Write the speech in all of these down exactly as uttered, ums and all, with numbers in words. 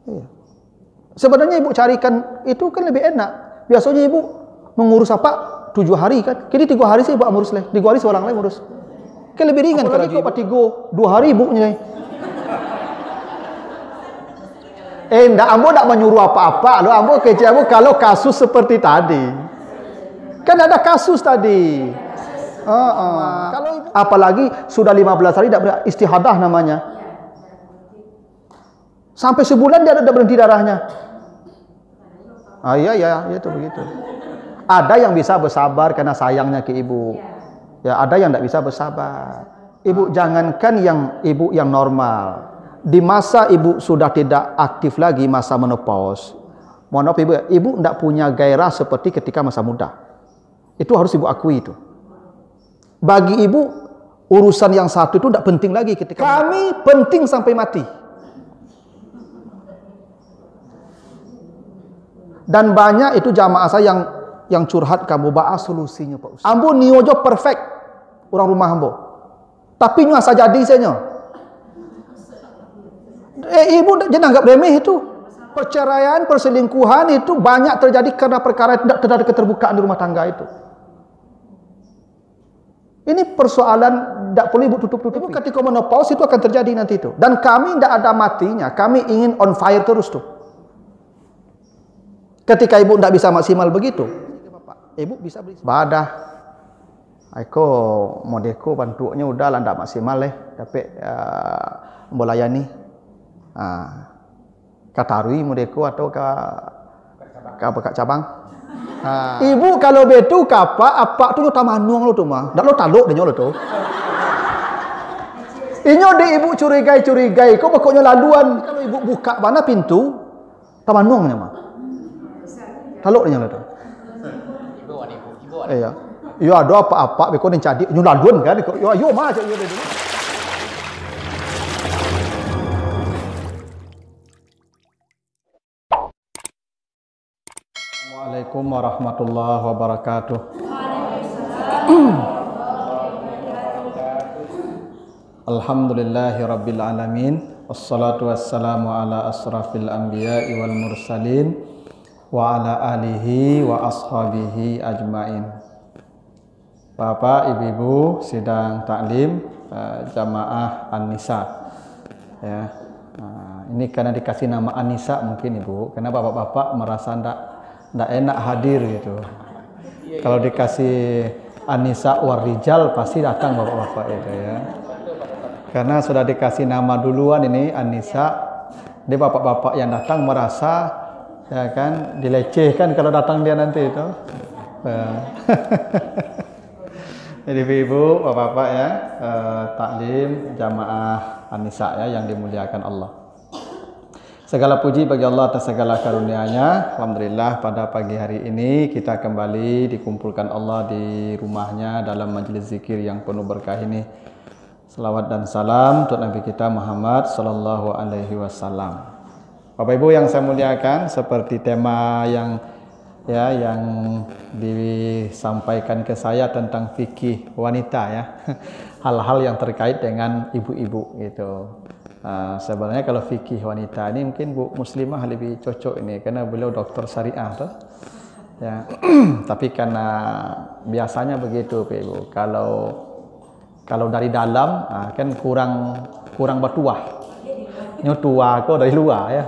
Iya. Sebenarnya ibu carikan itu kan lebih enak. Biasanya ibu mengurus apa tujuh hari kan. Kini tiga hari sih ibu ngurus leh. Tiga hari seorang lain ngurus. Kan lebih ringan kalau kau tiga dua hari ibunya. Eh, ndak ambo ndak menyuruh apa-apa. Lo ambo kece ambo kalau kasus seperti tadi. Kan ada kasus tadi. Uh, uh. Kalau apalagi sudah lima belas hari tidak beristihadah namanya. Sampai sebulan dia tidak berhenti darahnya. Ah iya ya, itu begitu. Ada yang bisa bersabar karena sayangnya ke ibu. Ya, ada yang tidak bisa bersabar. Ibu jangankan yang ibu yang normal. Di masa ibu sudah tidak aktif lagi masa menopause. Mohon maaf ibu, ibu tidak punya gairah seperti ketika masa muda. Itu harus ibu akui itu. Bagi ibu urusan yang satu itu tidak penting lagi ketika kami muda. Penting sampai mati. Dan banyak itu jamaah saya yang yang curhat kamu bahas solusinya Pak Ustaz. Ambo niojo perfect orang rumah ambo. Tapi nyo asa jadi saya. Eh ibu jangan anggap remeh itu. Perceraian, perselingkuhan itu banyak terjadi karena perkara tidak terjadi keterbukaan di rumah tangga itu. Ini persoalan tidak perlu ibu tutup-tutup. Ketika menopause itu akan terjadi nanti itu. Dan kami tidak ada matinya. Kami ingin on fire terus tuh. Ketika ibu tidak bisa maksimal begitu, ibu bisa beli badah. Aku modeko bantunya udah lah tidak maksimal leh, tapi uh, melayani. Ah, katarui modeko atau ke ke apa cabang. Ha. Ibu kalau betu kapa apa tu nyota manuang lo tu mah. Dak lo taluk dia lo tu. Inyo de ibu curigai-curigai, kok pokoknya laluan kalau ibu buka mana pintu tamanuangnya mah. Taluk dia lo tu. Ibu wan ibu, ibu wan. Iya. Yo ada apa-apa beko ning cadi nyu laluan kan. Yo ayo mah aja yo de. Assalamualaikum warahmatullahi wabarakatuh. Alhamdulillahi rabbil alamin. Wassalatu wassalamu ala asrafil anbiya'i wal mursalin wa ala alihi wa ashabihi ajmain. Bapak, ibu-ibu sidang taklim uh, jamaah An-Nisa. Ya. Nah, ini karena dikasih nama An-Nisa mungkin ibu, karena bapak-bapak merasa ndak ndak enak hadir gitu. Kalau dikasih An-Nisa war rijal pasti datang bapak-bapak itu ya. Karena sudah dikasih nama duluan ini An-Nisa, dia bapak-bapak yang datang merasa ya kan dilecehkan kalau datang dia nanti itu. Jadi ibu, bapak-bapak ya, eh, taklim jamaah An-Nisa ya yang dimuliakan Allah. Segala puji bagi Allah atas segala karunia-Nya. Alhamdulillah pada pagi hari ini kita kembali dikumpulkan Allah di rumahnya dalam majelis zikir yang penuh berkah ini. Salawat dan salam untuk Nabi kita Muhammad sallallahu alaihi wasallam. Bapak Ibu yang saya muliakan, seperti tema yang ya yang disampaikan ke saya tentang fikih wanita ya. Hal-hal yang terkait dengan ibu-ibu gitu. Uh, sebenarnya kalau fikih wanita ini mungkin Bu Muslimah lebih cocok ini karena beliau dokter syariah tuh. Ya. Tapi karena biasanya begitu Ibu. Kalau kalau dari dalam uh, kan kurang kurang bertuah. Ini tua kok dari luar ya.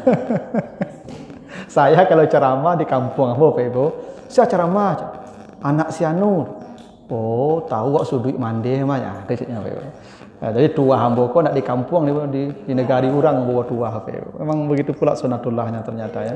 Saya kalau ceramah di kampung apa Ibu? Saya ceramah anak si anu. Oh, tahu kok sudut mandi mah ya, kecilnya Ibu. Nah, jadi tua hamba kok nak di kampung di, di, di negari orang bawa tua H P. Memang begitu pula sunatullahnya ternyata ya.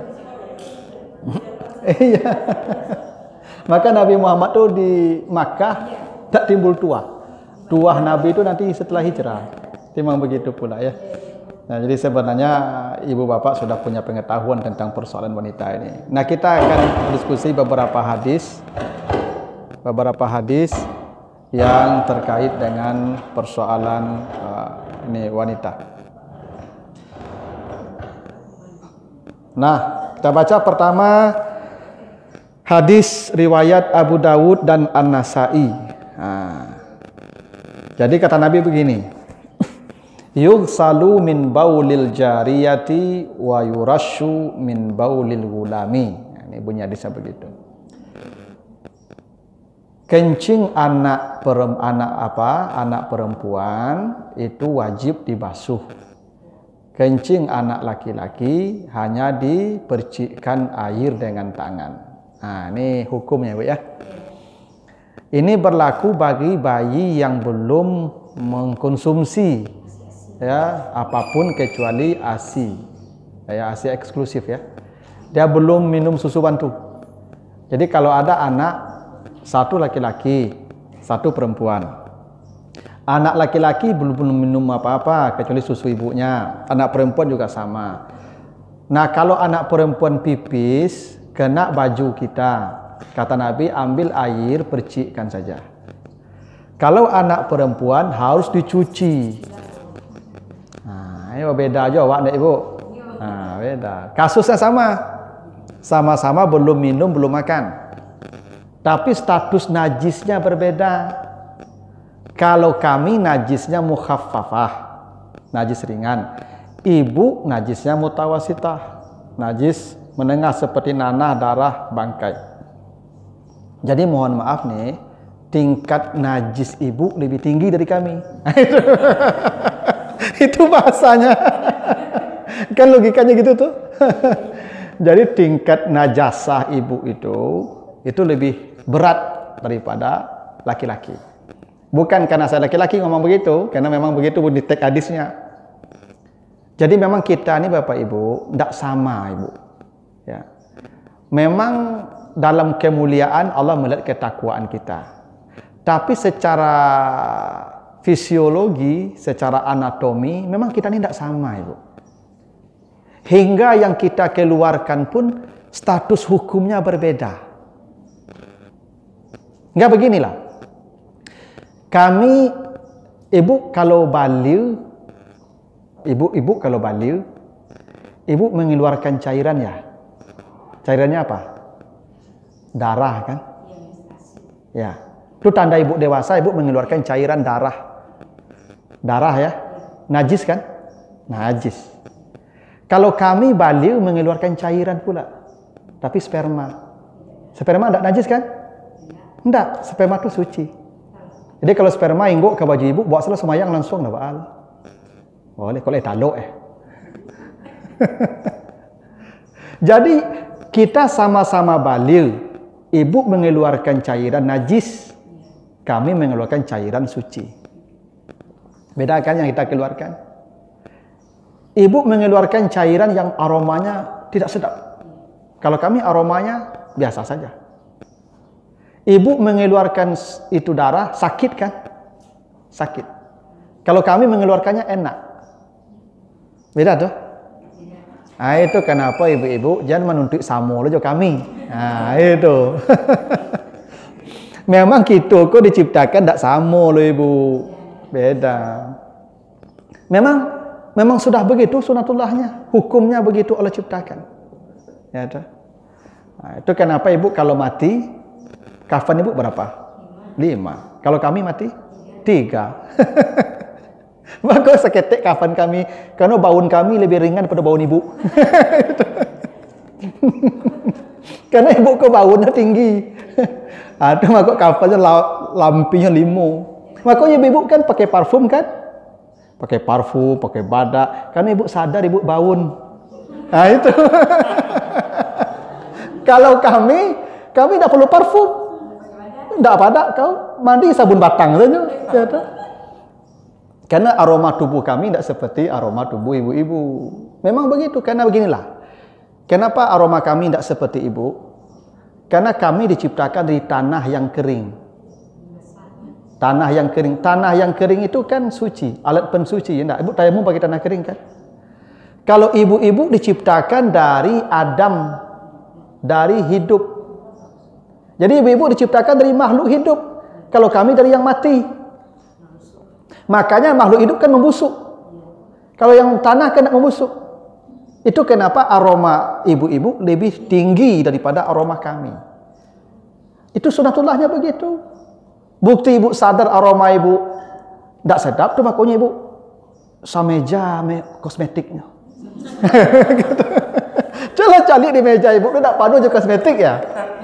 Iya. Maka Nabi Muhammad tuh di Makkah tak timbul tua. Tua Nabi itu nanti setelah hijrah. Memang begitu pula ya. Nah, jadi sebenarnya ibu bapak sudah punya pengetahuan tentang persoalan wanita ini. Nah, kita akan diskusi beberapa hadis. Beberapa hadis yang terkait dengan persoalan uh, ini wanita. Nah, kita baca pertama hadis riwayat Abu Dawud dan An-Nasai. Nah, jadi kata Nabi begini, yughsalu min baulil jariyati wa yurashu min baulil gulami. Ini bunyi hadisnya begitu. Kencing anak perem, anak apa? Anak perempuan itu wajib dibasuh. Kencing anak laki-laki hanya dipercikkan air dengan tangan. Nah, ini hukumnya, Bu ya. Ini berlaku bagi bayi yang belum mengkonsumsi ya apapun kecuali A S I. Ya, A S I eksklusif ya. Dia belum minum susu bantu. Jadi kalau ada anak satu laki-laki, satu perempuan. Anak laki-laki belum belum minum apa-apa kecuali susu ibunya. Anak perempuan juga sama. Nah, kalau anak perempuan pipis kena baju kita. Kata Nabi, ambil air, percikkan saja. Kalau anak perempuan harus dicuci. Nah, ini beda aja, Wak, Ibu. Nah, beda. Kasusnya sama. Sama-sama belum minum, belum makan. Tapi status najisnya berbeda. Kalau kami najisnya mukhaffafah, najis ringan. Ibu najisnya mutawasitah, najis menengah seperti nanah, darah, bangkai. Jadi mohon maaf nih, tingkat najis ibu lebih tinggi dari kami. Itu bahasanya. Kan logikanya gitu tuh. Jadi tingkat najasah ibu itu itu lebih berat daripada laki-laki. Bukan karena saya laki-laki ngomong begitu, karena memang begitu di teks hadisnya. Jadi memang kita ini Bapak Ibu tidak sama Ibu. Ya. Memang dalam kemuliaan Allah melihat ketakwaan kita. Tapi secara fisiologi, secara anatomi, memang kita ini tidak sama Ibu. Hingga yang kita keluarkan pun status hukumnya berbeda. Enggak beginilah. Kami ibu kalau baliu, ibu-ibu kalau baliu, ibu mengeluarkan cairan ya. Cairannya apa? Darah kan? Ya. Itu tanda ibu dewasa, ibu mengeluarkan cairan darah. Darah ya. Najis kan? Najis. Kalau kami baliu mengeluarkan cairan pula. Tapi sperma. Sperma enggak najis kan? Enggak, sperma itu suci. Jadi kalau sperma ingguk ke baju ibu, buat salah semayang langsung dah baal. Boleh, kalau taluk eh. Jadi kita sama-sama baliu. Ibu mengeluarkan cairan najis, kami mengeluarkan cairan suci. Beda kan yang kita keluarkan? Ibu mengeluarkan cairan yang aromanya tidak sedap. Kalau kami aromanya biasa saja. Ibu mengeluarkan itu darah, sakit kan? Sakit. Kalau kami mengeluarkannya enak. Beda tuh? Nah, itu kenapa ibu-ibu jangan menuntut sama aja kami. Nah, itu. Memang kita kok diciptakan tidak sama loh ibu. Beda. Memang memang sudah begitu sunatullahnya. Hukumnya begitu Allah ciptakan. Ya, itu. Nah, itu kenapa ibu kalau mati kafan ibu berapa? Lima. Kalau kami mati? Tiga. Maka seketek kafan kami. Karena baun kami lebih ringan daripada baun ibu. Karena ibu ke baunnya tinggi. Ada maka kafannya lampinya limo. Makanya ibu kan pakai parfum kan? Pakai parfum, pakai badak. Karena ibu sadar ibu baun. Nah itu. Kalau kami, kami tidak perlu parfum. Tidak pada kau mandi sabun batang saja. Ya, karena aroma tubuh kami tidak seperti aroma tubuh ibu-ibu. Memang begitu. Karena beginilah. Kenapa aroma kami tidak seperti ibu? Karena kami diciptakan dari tanah yang kering. Tanah yang kering. Tanah yang kering itu kan suci. Alat pensuci. Ya, ibu tayamum pakai tanah kering kan? Kalau ibu-ibu diciptakan dari Adam. Dari hidup. Jadi ibu-ibu diciptakan dari makhluk hidup. Kalau kami dari yang mati. Makanya makhluk hidup kan membusuk. Kalau yang tanah kan tidak membusuk. Itu kenapa aroma ibu-ibu lebih tinggi daripada aroma kami. Itu sunatullahnya begitu. Bukti ibu sadar aroma ibu tidak sedap, itu makanya ibu sameja me kosmetiknya. Gitu. Coba cari di meja ibu, tu tak padu je kosmetik ya.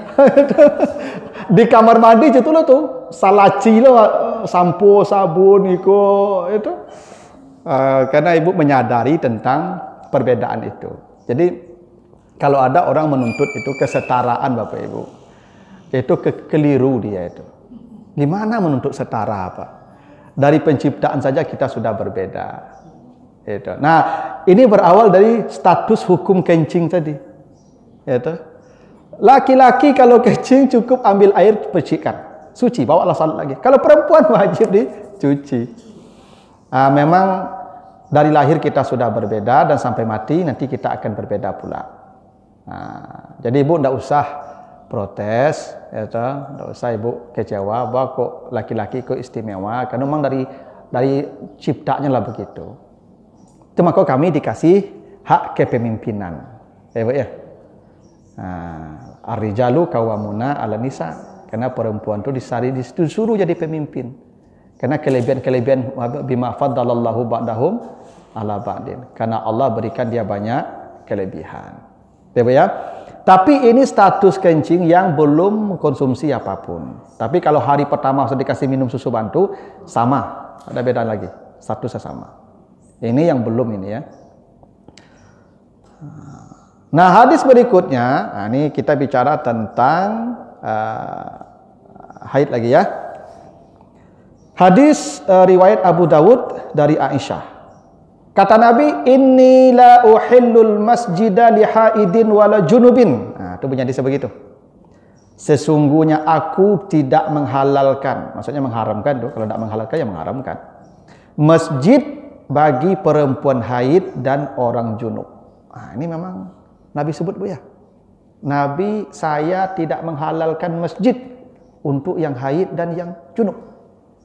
Di kamar mandi itu lo tuh, salaci lo, sampo, sabun, iko itu. Uh, karena ibu menyadari tentang perbedaan itu. Jadi kalau ada orang menuntut itu kesetaraan Bapak Ibu, itu ke keliru dia itu. Gimana menuntut setara apa? Dari penciptaan saja kita sudah berbeda. Itu. Nah, ini berawal dari status hukum kencing tadi. Itu. Laki-laki kalau kencing cukup ambil air percikan, suci, bawalah salat lagi. Kalau perempuan wajib dicuci. Nah, memang dari lahir kita sudah berbeda dan sampai mati nanti kita akan berbeda pula. Nah, jadi ibu tidak usah protes, ya tidak usah ibu kecewa bahwa kok laki-laki kok istimewa, karena memang dari dari ciptanya lah begitu. Cuma kok kami dikasih hak kepemimpinan, ya bu ya. Nah, ar-rijalu qawwamuna 'alan nisa, karena perempuan itu disari disuruh jadi pemimpin. Karena kelebihan-kelebihan bima faddalallahu ba'dahum ala ba'din. Karena Allah berikan dia banyak kelebihan. Ya, ya. Tapi ini status kencing yang belum konsumsi apapun. Tapi kalau hari pertama sudah dikasih minum susu bantu, sama. Ada beda lagi. Statusnya sama. Ini yang belum ini ya. Nah, hadis berikutnya, nah ini kita bicara tentang uh, haid lagi ya. Hadis uh, riwayat Abu Dawud dari Aisyah. Kata Nabi, "Inni la uhillul masjida li haidin wala junubin." Nah, itu punya hadis begitu. Sesungguhnya aku tidak menghalalkan, maksudnya mengharamkan tuh. Kalau tidak menghalalkan ya mengharamkan. Masjid bagi perempuan haid dan orang junub. Nah, ini memang Nabi sebut bu ya. Nabi, saya tidak menghalalkan masjid untuk yang haid dan yang junub.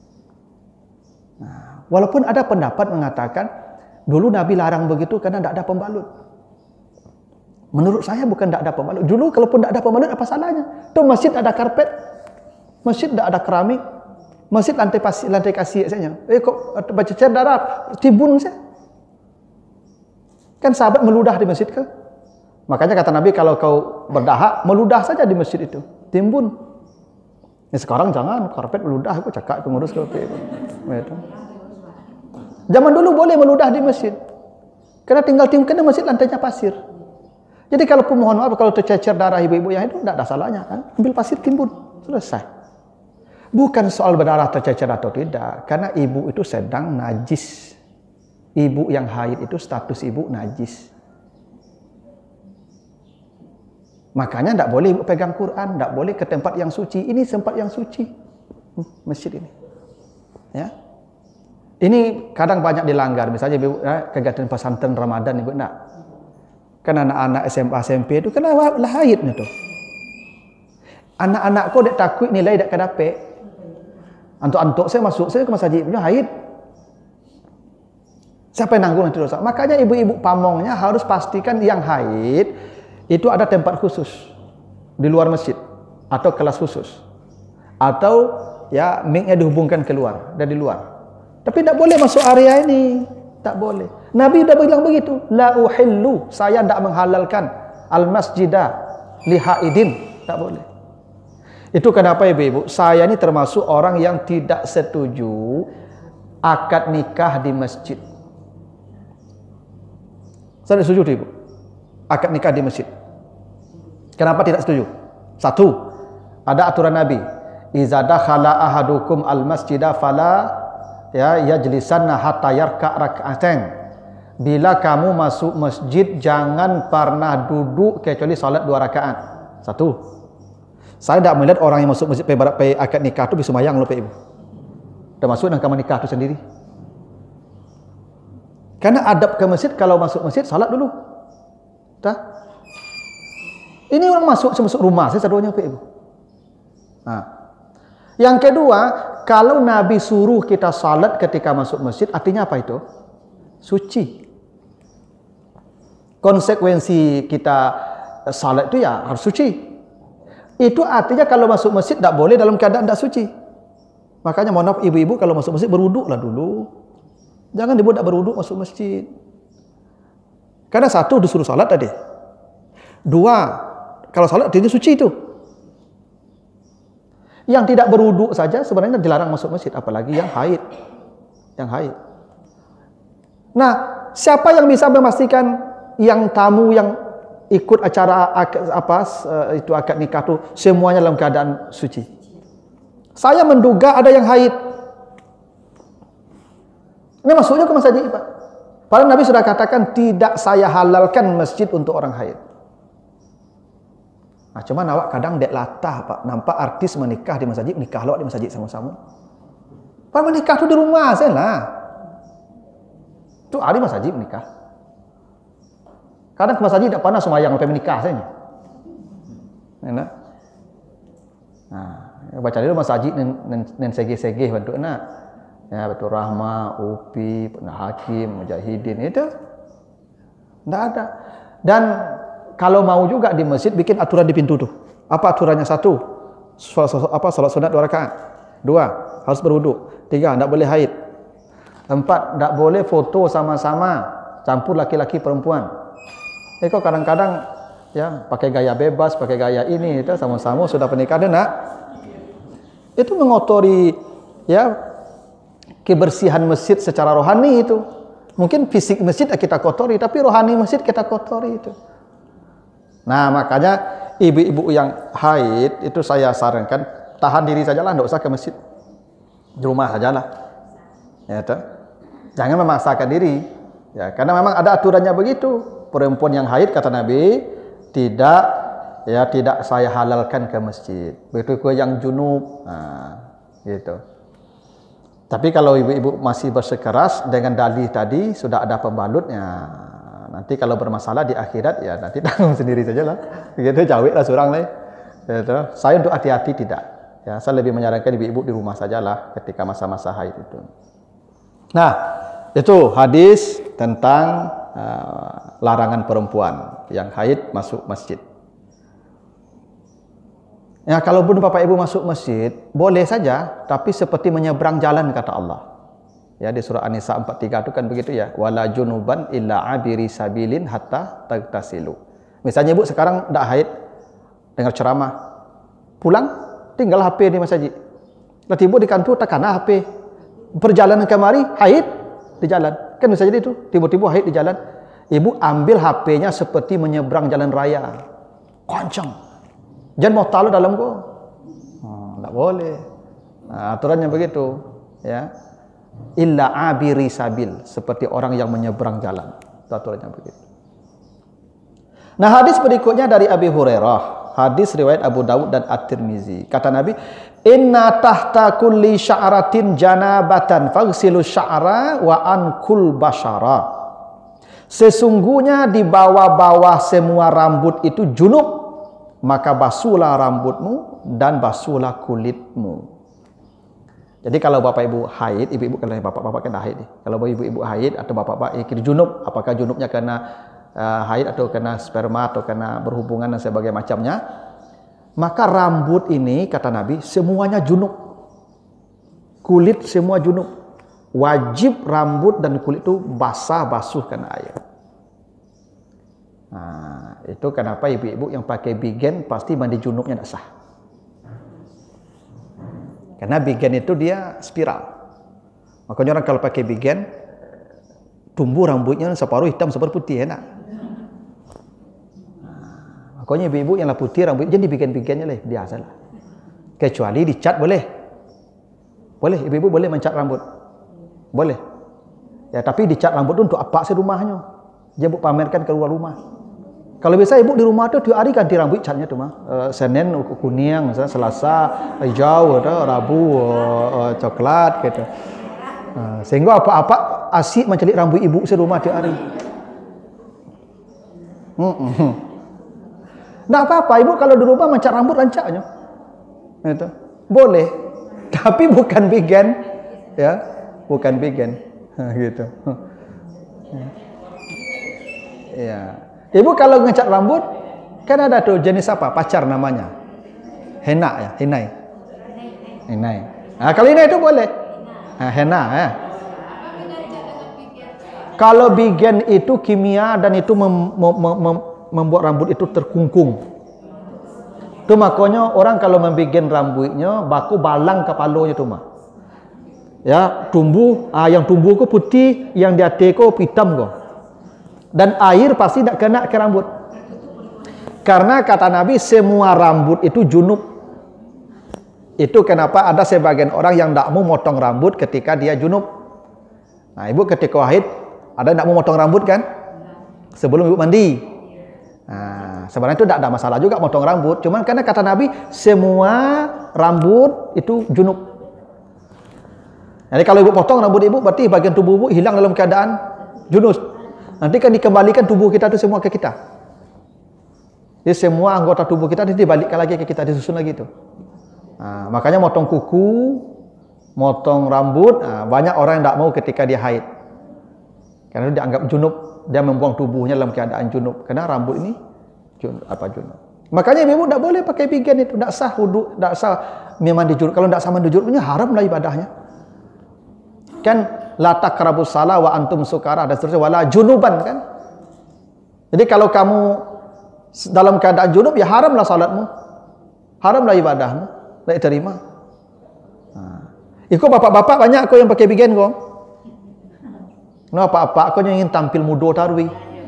Nah, walaupun ada pendapat mengatakan dulu Nabi larang begitu karena tidak ada pembalut. Menurut saya bukan tidak ada pembalut. Dulu kalaupun tidak ada pembalut apa salahnya? Tuh masjid ada karpet, masjid tidak ada keramik, masjid lantai pasir, lantai kasir saja. Eh kok baca cer darah timbun saya? Kan sahabat meludah di masjid ke? Makanya kata Nabi kalau kau berdahak meludah saja di masjid itu, timbun. Ya sekarang jangan karpet meludah, aku cakap pengurus karpet. Zaman dulu boleh meludah di masjid. Karena tinggal tim kena masjid lantainya pasir. Jadi kalau mohon maaf kalau tercecer darah ibu-ibu yang itu tidak ada salahnya kan? Ambil pasir timbun, selesai. Bukan soal berdarah tercecer atau tidak, karena ibu itu sedang najis. Ibu yang haid itu status ibu najis. Makanya tidak boleh ibu pegang Quran, tidak boleh ke tempat yang suci. Ini tempat yang suci, masjid ini. Ya, ini kadang banyak dilanggar. Misalnya ibu ya, kegiatan pesantren Ramadan ibu nak, kan anak-anak S M A S M P itu kena lah haidnya tuh. Anak-anak kau dek takut nilai dek kedapek. Antuk-antuk saya masuk, saya ke masjid punya haid. Siapa yang nanggung nanti dosa? Makanya ibu-ibu pamongnya harus pastikan yang haid itu ada tempat khusus di luar masjid atau kelas khusus atau ya mic-nya dihubungkan keluar dari luar. Tapi tidak boleh masuk area ini, tak boleh. Nabi sudah bilang begitu, la uhillu, saya tidak menghalalkan al masjidah li haidin, tak boleh. Itu kenapa ibu-ibu, saya ini termasuk orang yang tidak setuju akad nikah di masjid. Saya setuju ibu, akad nikah di masjid. Kenapa tidak setuju? Satu, ada aturan Nabi. Iza dakhala ahadukum al-masjidah fala ya yajlisanna hatta yarka' rak'atain. Bila kamu masuk masjid jangan pernah duduk kecuali salat dua rakaat. Satu. Saya tidak melihat orang yang masuk masjid pe akad nikah itu bisa sembahyang loh Pak Ibu. Dah masuk dan kamar nikah itu sendiri. Karena adab ke masjid kalau masuk masjid salat dulu. Dah. Ini orang masuk masuk rumah, saya saduanya Pak Ibu. Nah. Yang kedua, kalau Nabi suruh kita salat ketika masuk masjid, artinya apa itu? Suci. Konsekuensi kita salat itu ya harus suci. Itu artinya kalau masuk masjid tidak boleh dalam keadaan tidak suci. Makanya mohon maaf ibu-ibu kalau masuk masjid berwuduklah dulu. Jangan ibu tak berwuduk masuk masjid. Karena satu disuruh salat tadi. Dua, kalau salat dia suci itu. Yang tidak berwuduk saja sebenarnya dilarang masuk masjid, apalagi yang haid. Yang haid. Nah, siapa yang bisa memastikan yang tamu yang ikut acara akad, apa itu akad nikah tu semuanya dalam keadaan suci? Saya menduga ada yang haid. Ini masuknya ke masjid, Pak. Padahal Nabi sudah katakan tidak saya halalkan masjid untuk orang haid. Nah, cuman awak kadang dek latah, Pak. Nampak artis menikah di masjid, nikah lawak di masjid sama-sama. Pak menikah tu di rumah saya lah. Tu hari masjid menikah. Kadang ke masjid tak pernah semayang sampai menikah saya. Enak. Nah, baca dulu masjid nen sege-sege bantu nak. Ya, betul Rahma, Upi, Hakim, Mujahidin itu tidak ada. Dan kalau mau juga di masjid bikin aturan di pintu tuh. Apa aturannya? Satu, apa salat sunat dua rakaat. Dua, harus berwuduk. Tiga, tidak boleh haid. Empat, tidak boleh foto sama-sama campur laki-laki perempuan. Eh kok kadang-kadang ya pakai gaya bebas, pakai gaya ini itu sama-sama sudah pernikahan nak. Itu mengotori ya kebersihan masjid secara rohani itu. Mungkin fisik masjid kita kotori, tapi rohani masjid kita kotori itu. Nah, makanya ibu-ibu yang haid itu saya sarankan tahan diri sajalah, tidak usah ke masjid. Di rumah sajalah. Ya, toh. Jangan memaksakan diri. Ya, karena memang ada aturannya begitu. Perempuan yang haid kata Nabi tidak ya tidak saya halalkan ke masjid. Begitu yang junub. Nah, gitu. Tapi kalau ibu-ibu masih bersikeras dengan dalih tadi sudah ada pembalutnya. Nanti kalau bermasalah di akhirat ya nanti tanggung sendiri sajalah. Begitu jawab lah seorang lain. Gitu. Saya untuk hati-hati tidak. Ya, saya lebih menyarankan ibu-ibu di rumah sajalah ketika masa-masa haid itu. Nah, itu hadis tentang uh, larangan perempuan yang haid masuk masjid. Ya, kalaupun Bapak Ibu masuk masjid, boleh saja, tapi seperti menyeberang jalan kata Allah. Ya, di surah An-Nisa empat puluh tiga itu kan begitu ya. Wala junuban illa abiri sabilin hatta tagtasilu. Misalnya Ibu sekarang tidak haid, dengar ceramah, pulang, tinggal H P di masjid. Lalu Ibu di kantor tekan H P. Perjalanan kemari, haid di jalan. Kan bisa jadi itu, tiba-tiba haid di jalan. Ibu ambil H P-nya seperti menyeberang jalan raya. Kencang. Jangan mau taruh dalam go. Oh, tak boleh. Nah, aturannya begitu, ya. Illa abiri sabil, seperti orang yang menyeberang jalan. Itu aturannya begitu. Nah, hadis berikutnya dari Abi Hurairah, hadis riwayat Abu Dawud dan At-Tirmizi. Kata Nabi, "Inna tahta kulli sya'ratin janabatan faghsilu sya'ra wa ankul basyara." Sesungguhnya di bawah-bawah semua rambut itu junub, maka basuhlah rambutmu dan basuhlah kulitmu. Jadi kalau bapak ibu haid, ibu-ibu kalau bapak-bapak kena haid. Kalau ibu-ibu haid atau bapak-bapak ikut junub, apakah junubnya kena uh, haid atau kena sperma atau kena berhubungan dan sebagainya macamnya, maka rambut ini kata Nabi semuanya junub. Kulit semua junub. Wajib rambut dan kulit itu basah basuh kena air. Nah, itu kenapa ibu-ibu yang pakai bigen pasti mandi junubnya tidak sah. Karena bigen itu dia spiral. Makanya orang kalau pakai bigen tumbuh rambutnya separuh hitam separuh putih enak. Nah, makanya ibu-ibu yang lah putih rambut jadi bigen-bigennya lah biasa lah. Kecuali dicat boleh. Boleh ibu-ibu boleh mencat rambut. Boleh. Ya tapi dicat rambut itu untuk apa sih rumahnya? Dia bu pamerkan keluar rumah. Kalau biasa ibu di rumah tuh tiap hari ganti rambut catnya tuh mah. Uh, Senin kuning, misalnya Selasa hijau, atau Rabu uh, uh, coklat gitu. Uh, sehingga apa-apa asik mencelik rambut ibu di rumah tiap hari. Mm-mm. Nah apa-apa ibu kalau di rumah mencat rambut lancaknya. Itu boleh. Tapi bukan bigen, ya, bukan bigen, gitu. Ya. Ibu kalau ngecat rambut, kan ada tuh jenis apa? Pacar namanya. Henna ya, hinai. Hinai. Nah, kalau ini itu boleh. Nah, henna ya. Kalau bigen itu kimia dan itu mem, mem, mem, membuat rambut itu terkungkung. Itu makanya orang kalau membigen rambutnya baku balang kepalanya tu mah. Ya, tumbuh, ah, yang tumbuh ko putih, yang di atas ko hitam ko. Dan air pasti tak kena ke rambut. Karena kata Nabi semua rambut itu junub. Itu kenapa ada sebagian orang yang tak mau motong rambut ketika dia junub. Nah, ibu ketika haid ada tak mau motong rambut kan? Sebelum ibu mandi. Nah, sebenarnya itu tak ada masalah juga motong rambut. Cuman karena kata Nabi semua rambut itu junub. Jadi kalau ibu potong rambut ibu, berarti bagian tubuh ibu hilang dalam keadaan junub. Nanti kan dikembalikan tubuh kita itu semua ke kita. Jadi semua anggota tubuh kita dibalikkan lagi ke kita, disusun lagi itu. Nah, makanya motong kuku, motong rambut, nah, banyak orang yang tidak mau ketika dia haid. Karena dia dianggap junub, dia membuang tubuhnya dalam keadaan junub. Karena rambut ini junub, apa junub. Makanya ibu tidak boleh pakai bigen itu, tidak sah wudu, tidak sah mandi junub. Kalau tidak sah mandi junub, haram lah ibadahnya. Kan la taqrabus shalah wa antum sukara dan seterusnya wala junuban kan. Jadi kalau kamu dalam keadaan junub ya haramlah salatmu. Haramlah ibadahmu, tidak diterima. Nah, ikut bapak-bapak banyak kau yang pakai bigen kau. Nah, bapak-bapak kau yang ingin tampil muda tarwi.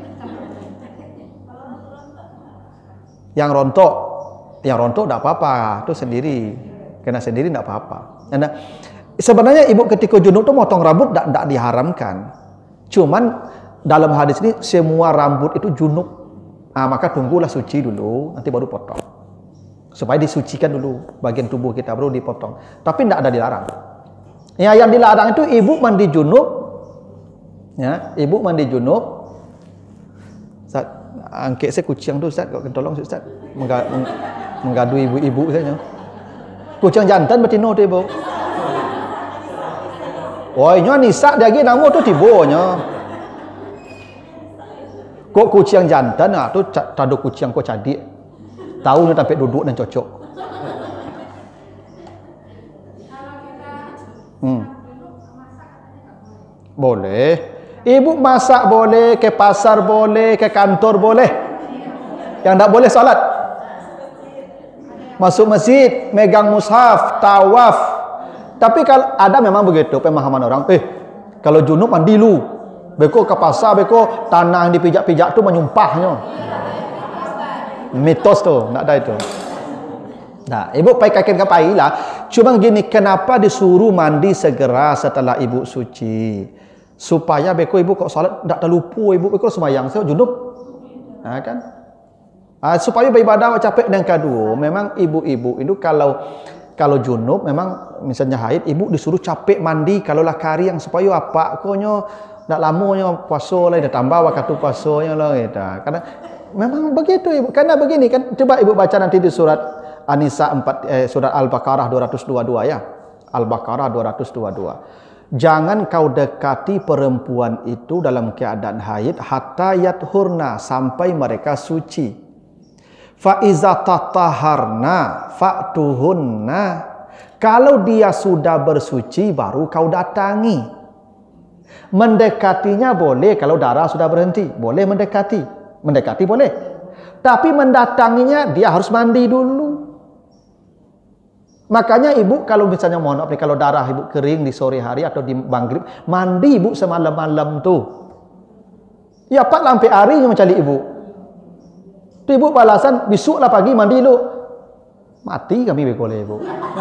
Yang rontok, yang rontok tidak apa-apa, itu sendiri. Kena sendiri tidak apa-apa. Nah, sebenarnya ibu ketika junub tu motong rambut tak tak diharamkan. Cuman dalam hadis ini semua rambut itu junub. Ah, maka tunggulah suci dulu, nanti baru potong. Supaya disucikan dulu bagian tubuh kita baru dipotong. Tapi tidak ada dilarang. Ya, yang dilarang itu ibu mandi junub. Ya, ibu mandi junub. Ustaz, angkat saya kucing tu Ustaz, kau tolong Ustaz. Menggadu ibu-ibu saja. Kucing jantan betina tu ibu. Woi, nyo nisa dia lagi nama tu tibonya. Kok kucing jantan ah tu tado kucing kok cadik. Tahu ni sampai duduk dan cocok. Hmm. Boleh. Ibu masak boleh, ke pasar boleh, ke kantor boleh. Yang tak boleh salat. Masuk masjid, megang mushaf, tawaf. Tapi kalau ada memang begitu pemahaman orang, eh kalau junub mandi lu, beko ke pasar, beko tanah yang dipijak-pijak tu menyumpahnya. Mitos tu, nak ada itu. Nah, ibu pakai kain kapai lah. Cuma gini, kenapa disuruh mandi segera setelah ibu suci? Supaya beko ibu kok salat tak terlupa ibu beko semayang saya junub. Nah, kan? Ah, supaya beribadah capek dan kedua, memang ibu-ibu itu kalau kalau junub memang misalnya haid ibu disuruh capek mandi kalau lah kari yang supaya apa konyo nak lamanya puasa lah dah tambah waktu puasanya lah gitu. Karena memang begitu ibu. Karena begini kan coba ibu baca nanti di surat An-Nisa empat eh, surat Al-Baqarah dua ratus dua puluh dua ya. Al-Baqarah dua ratus dua puluh dua. Jangan kau dekati perempuan itu dalam keadaan haid hatta yathurna sampai mereka suci. Fa iza tataharna fa'tuhunna. Kalau dia sudah bersuci baru kau datangi. Mendekatinya boleh kalau darah sudah berhenti, boleh mendekati. Mendekati boleh. Tapi mendatanginya dia harus mandi dulu. Makanya ibu kalau misalnya mohon maaf nih kalau darah ibu kering di sore hari atau di maghrib, mandi ibu semalam-malam tuh. Ya pak lampai hari yang mencari ibu. Tu ibu balasan besoklah pagi mandi lu. Mati kami boleh ibu.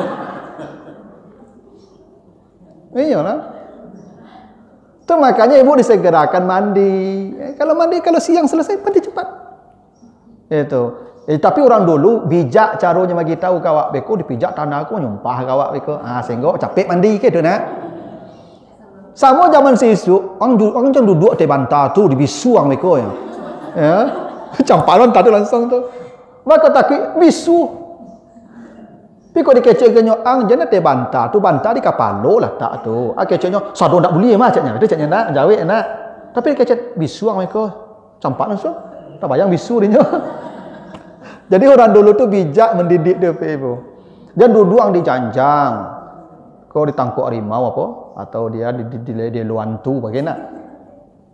Iyalah. Tu makanya ibu disegerakan mandi. Eh, kalau mandi kalau siang selesai mandi cepat. Itu. Eh, tapi orang dulu bijak caranya bagi tahu kawak beko dipijak tanah aku nyumpah kawak beko. Ah sehingga capek mandi ke tu nak. Sama zaman sisuk orang orang jangan duduk di bantar tu di bisuang beko ya. Ya. Campalan tadi langsung tu. Maka takut bisu. Tapi kau dikecek kenyo ang jangan te bantah tu bantah di kapalo lah tak tu. Ah keceknya sado tak boleh mah caknya. Itu caknya nak jawe nak. Tapi dikecek bisuang mereka. Campak langsung. Tak bayang bisu dia. Jadi orang dulu tu bijak mendidik dia ibu. Jangan duduk di janjang. Kau ditangkuk harimau apa atau dia di di di, di luantu bagaimana?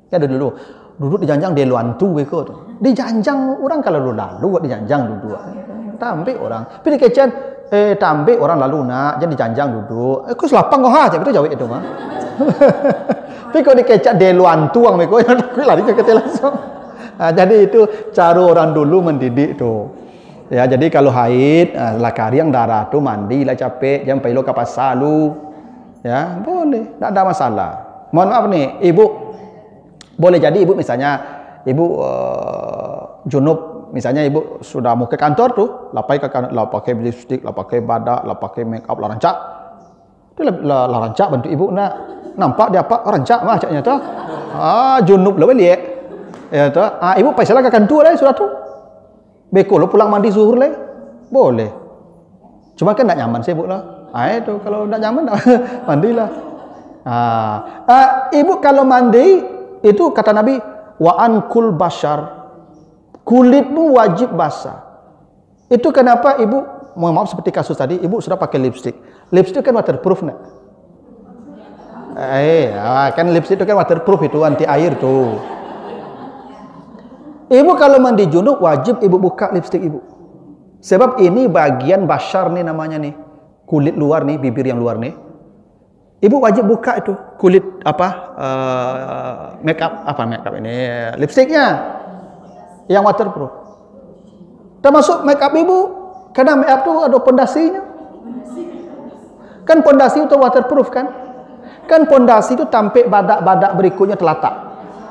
Ya ada dulu. Duduk di janjang dia luantu beko tu. Di janjang orang kalau lu lalu di janjang duduk. Tambe orang. Tapi di kecen eh tambe orang lalu nak jadi di janjang duduk. Eh ku selapang kau ha cak itu jawab itu mah. Tapi kalau di kecen dia luantu ang beko aku lari ke ketel langsung. Nah, jadi itu cara orang dulu mendidik tu. Ya jadi kalau haid lah kari yang darah tu mandi lah capek jangan pergi lo ke pasar lu. Ya boleh, tak ada masalah. Mohon maaf nih ibu. Boleh jadi ibu misalnya ibu uh, junub, misalnya ibu sudah mau ke kantor tuh, lah pakai ke kantor, lah pakai lipstick, lah pakai badak, lah pakai make up, lah rancak. Itu lah, lah, lah rancak bantu ibu nak. Nampak dia apa? Oh, rancak mah caknya tu. Ah junub lah balik. Ya tu. Ah ibu pasalah ke kantor lah sudah tu. Beko lo pulang mandi zuhur lah. Boleh. Cuma kan tak nyaman sih ibu lah. Ah itu kalau tak nyaman mandilah. Ah, ah ibu kalau mandi itu kata Nabi wa ankul bashar, kulitmu wajib basah. Itu kenapa ibu, mohon maaf seperti kasus tadi, ibu sudah pakai lipstick. Lipstick kan waterproof nak? Eh, kan lipstick itu kan waterproof, itu anti air tuh. Ibu kalau mandi junub wajib ibu buka lipstick ibu. Sebab ini bagian bashar nih namanya nih, kulit luar nih, bibir yang luar nih. Ibu wajib buka itu kulit apa uh, make up apa make up ini lipstiknya yang waterproof. Termasuk make up ibu karena make up tu ada pondasinya. Kan pondasi itu waterproof kan? Kan pondasi itu tampik badak-badak berikutnya telatak.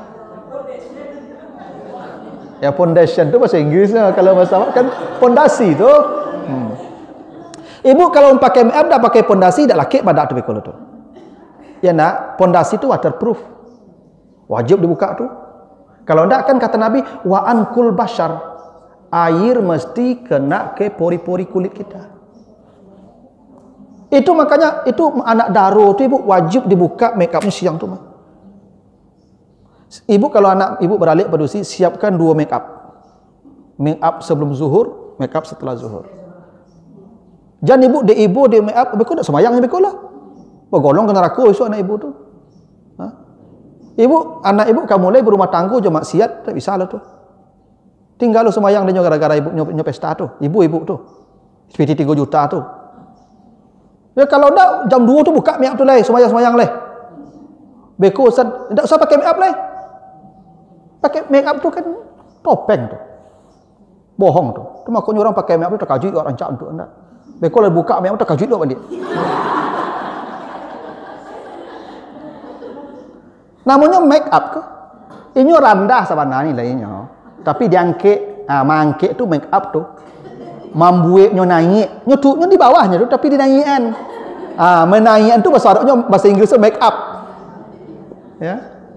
Ya foundation tu bahasa Inggrisnya kalau bahasa kan pondasi tu. Hmm. Ibu kalau pakai make up dah pakai pondasi dah laki badak tu bekol tu. Ya nak, pondasi itu waterproof. Wajib dibuka tu. Kalau tidak kan kata Nabi, wa ankul bashar. Air mesti kena ke pori-pori kulit kita. Itu makanya itu anak daro tu ibu wajib dibuka make upnya siang tu mah. Ibu kalau anak ibu beralik berdusi siapkan dua make up. Make up sebelum zuhur, make up setelah zuhur. Jangan ibu de ibu de make up, beku dak semayang beku lah. Bergolong ke neraka esok anak ibu tu. Ha? Ibu, anak ibu kamu mulai berumah tangga je maksiat, tak bisa lah tu. Tinggal lu semayang dia gara-gara ibu nyo pesta tu. Ibu-ibu tu. Seperti tiga juta tu. Ya kalau tak jam dua tu buka make up tu lah, semayang-semayang lah. Beko Ustaz, tak usah pakai make up lah. Pakai make up tu kan topeng tu. Bohong tu. Tu makanya orang pakai make up tu terkajut orang rancak untuk anda. Beko lah buka make up tu terkajut tu balik. Namanya make up ke? Ini rendah sebenarnya lainnya. Tapi diangkit, ah mangkit tu make up tu. Membuatnya naik. Nyo tu nyo di bawahnya tu tapi dinaikan. Ah menaikan tu bahasa Arabnya bahasa Inggrisnya make up. Ya.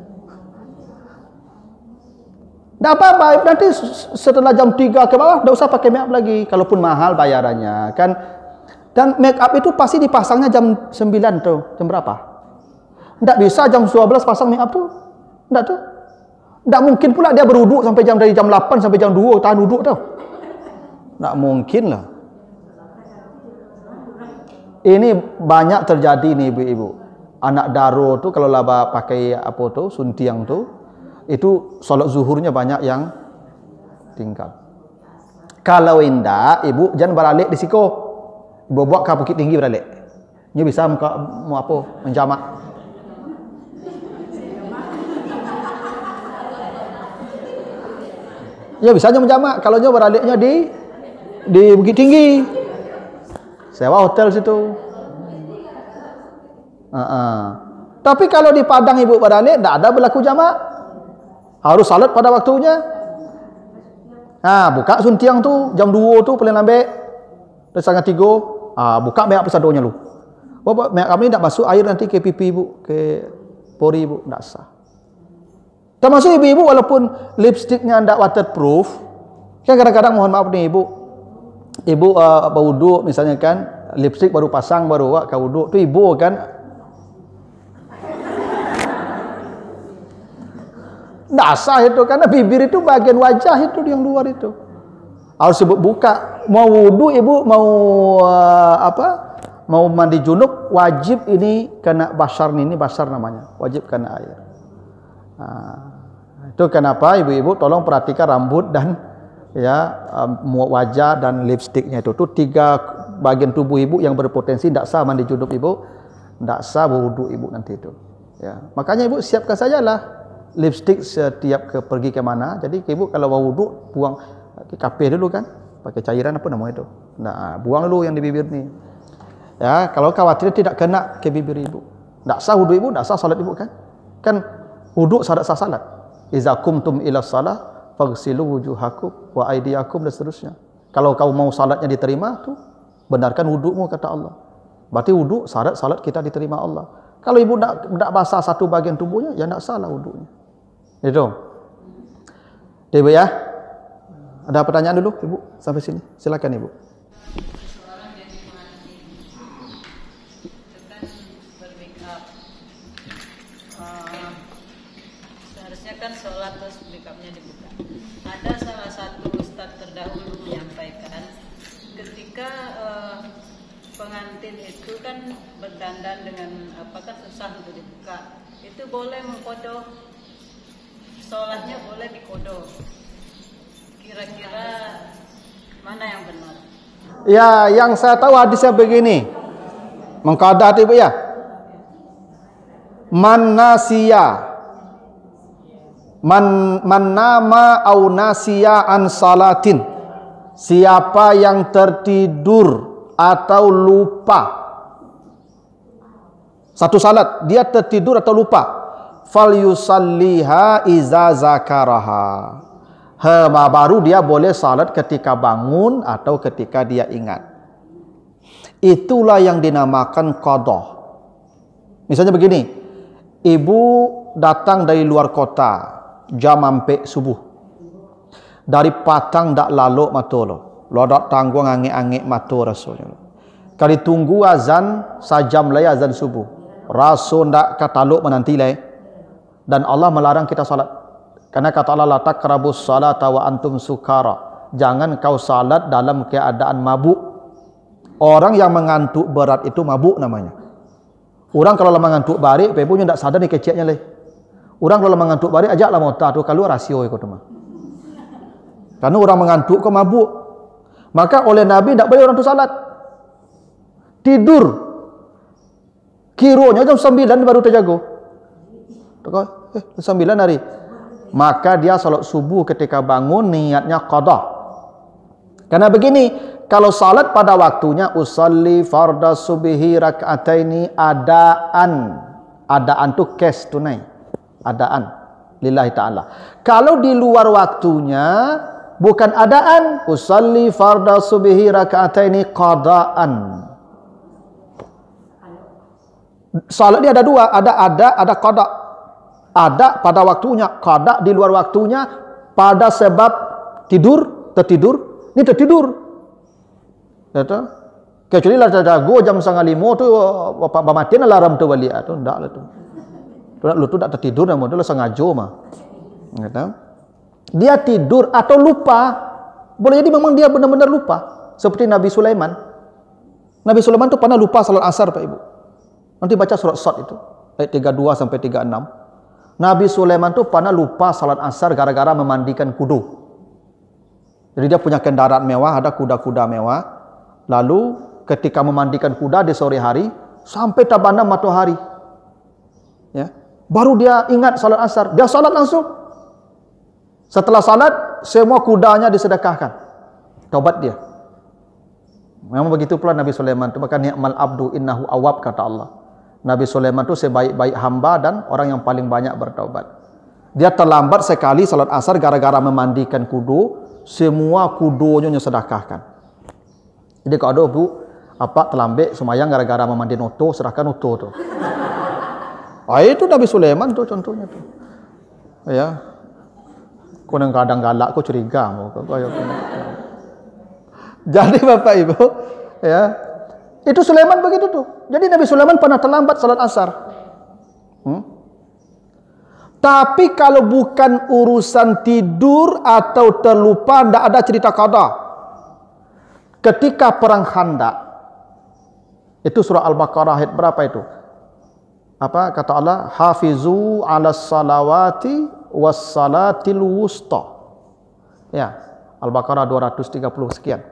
Dah apa-apa nanti setelah jam tiga ke bawah dah usah pakai make up lagi kalaupun mahal bayarannya kan. Dan make up itu pasti dipasangnya jam sembilan tu. Jam berapa? Tak bisa jam dua belas pasang make up tu. Tak tu. Tak mungkin pula dia beruduk sampai jam dari jam lapan sampai jam dua tahan duduk tu. Tak mungkin lah. Ini banyak terjadi ni ibu-ibu. Anak daro tu kalau laba pakai apa tu suntiang tu itu solat zuhurnya banyak yang tinggal. Kalau indah ibu jangan beralik di siko. Ibu buat ke Bukit Tinggi beralik. Ni bisa muka mau apa menjamak. Ya bisa aja menjamak kalau nyo beraliknya di di Bukit Tinggi. Sewa hotel situ. Uh -uh. Tapi kalau di Padang ibu beralik tak ada berlaku jamak. Harus salat pada waktunya. Ha, buka suntiang tu jam dua tu paling lambat. Dah setengah tiga, ah buka make up pesadonya lu. Bapak make up ni tak masuk air nanti ke pipi ibu, ke pori ibu tak sah. Termasuk ibu-ibu walaupun lipstiknya tidak waterproof, kan kadang-kadang mohon maaf nih ibu, ibu uh, berwuduk misalnya kan, lipstik baru pasang baru wak kau wuduk tu ibu kan, tidak sah itu karena bibir itu bagian wajah itu yang luar itu harus ibu buka. Mau wuduk ibu mau uh, apa? Mau mandi junub wajib ini kena basar ini basar namanya, wajib kena air. Ah. Itu kenapa ibu-ibu tolong perhatikan rambut dan ya um, wajah dan lipstiknya itu. Itu tiga bagian tubuh ibu yang berpotensi tidak sah mandi junub ibu, tidak sah berwudu ibu nanti itu. Ya, makanya ibu siapkan sajalah lipstik setiap ke pergi ke mana. Jadi ibu kalau mau wudu buang ke kapir dulu kan, pakai cairan apa namanya itu. Nah, buang dulu yang di bibir nih. Ya, kalau khawatir tidak kena ke bibir ibu. Tidak sah wudu ibu, tidak sah salat ibu kan? Kan wudu syarat sah salat. Iza kumtum ila salah faghsilu wujuhakum wa aydiyakum dan seterusnya. Kalau kau mau salatnya diterima tuh benarkan wudumu kata Allah. Berarti wudu syarat salat kita diterima Allah. Kalau ibu nak nak basah satu bagian tubuhnya ya enggak salah wudunya. Itu. Ibu ya. Ada pertanyaan dulu ibu sampai sini. Silakan ibu. Kan sholat terus makeupnya dibuka. Ada salah satu ustadz terdahulu menyampaikan ketika uh, pengantin itu kan berdandan dengan apa kan susah untuk dibuka, itu boleh mengkodok, sholatnya boleh dikodok. Kira-kira mana yang benar? Ya, yang saya tahu hadisnya begini, mengqadat ibu ya, man nasiya Man, man nama au nasiya an salatin, siapa yang tertidur atau lupa satu salat, dia tertidur atau lupa, fal yusalliha iza zakaraha, hema baru dia boleh salat ketika bangun atau ketika dia ingat. Itulah yang dinamakan qadha. Misalnya begini, ibu datang dari luar kota jam sampai subuh. Dari patang dak lalu matolo. Lo dak tanggung angik-angik mato rasulnya. Kali tunggu azan sajam lay azan subuh. Rasul dak kataluk menanti lay. Dan Allah melarang kita salat. Karena kata Allah la taqrabus salata wa antum sukara. Jangan kau salat dalam keadaan mabuk. Orang yang mengantuk berat itu mabuk namanya. Orang kalau mengantuk barik, pepunya ndak sadar ni keceknya lay. Orang kalau mengantuk balik ajaklah mota tu keluar rasio ikut mah. Karena orang mengantuk ke mabuk. Maka oleh Nabi tidak boleh orang tu salat. Tidur. Kironya jam sembilan baru terjago. Eh, sembilan hari. Maka dia salat subuh ketika bangun niatnya qadha. Karena begini, kalau salat pada waktunya usalli fardhu subhi rak'ataini adaan. Adaan tu cash tunai. Adaan lillahi ta'ala. Kalau di luar waktunya bukan adaan, usalli fardhu subhi raka'ataini qadaan. Salat dia ada dua, ada ada ada qada. Ada pada waktunya, qada di luar waktunya pada sebab tidur, tertidur, ini tertidur. Kata, kecuali lah jago jam setengah lima tu bapak bamatin alarm tu balik tu ndak lah tu. Lu tu tak tertidur namun tu sengaja mah. Dia tidur atau lupa. Boleh jadi memang dia benar-benar lupa. Seperti Nabi Sulaiman. Nabi Sulaiman tu pernah lupa salat asar Pak Ibu. Nanti baca surat Sad itu. Ayat tiga puluh dua sampai tiga puluh enam. Nabi Sulaiman tu pernah lupa salat asar gara-gara memandikan kudu. Jadi dia punya kendaraan mewah, ada kuda-kuda mewah. Lalu ketika memandikan kuda di sore hari, sampai tabana matahari. Ya. Baru dia ingat salat asar, dia salat langsung. Setelah salat, semua kudanya disedekahkan. Taubat dia. Memang begitu pula Nabi Sulaiman itu, maka ni'mal abdu innahu awwab kata Allah. Nabi Sulaiman itu sebaik-baik hamba dan orang yang paling banyak bertaubat. Dia terlambat sekali salat asar gara-gara memandikan kudu, semua kudunya sedekahkan. Jadi kalau ada bu, apa terlambat semayang gara-gara memandi noto, serahkan noto tu. Ah, itu Nabi Sulaiman tu contohnya tu. Ya. Kau kadang galak, kau curiga mau kau. Jadi Bapak Ibu, ya. Itu Sulaiman begitu tuh. Jadi Nabi Sulaiman pernah terlambat salat asar. Hmm? Tapi kalau bukan urusan tidur atau terlupa, tidak ada cerita qada. Ketika perang Khandaq, itu surah Al-Baqarah ayat berapa itu? Apa kata Allah? Hafizu 'alas salawati wassalatil wusta. Ya, Al-Baqarah dua ratus tiga puluh sekian.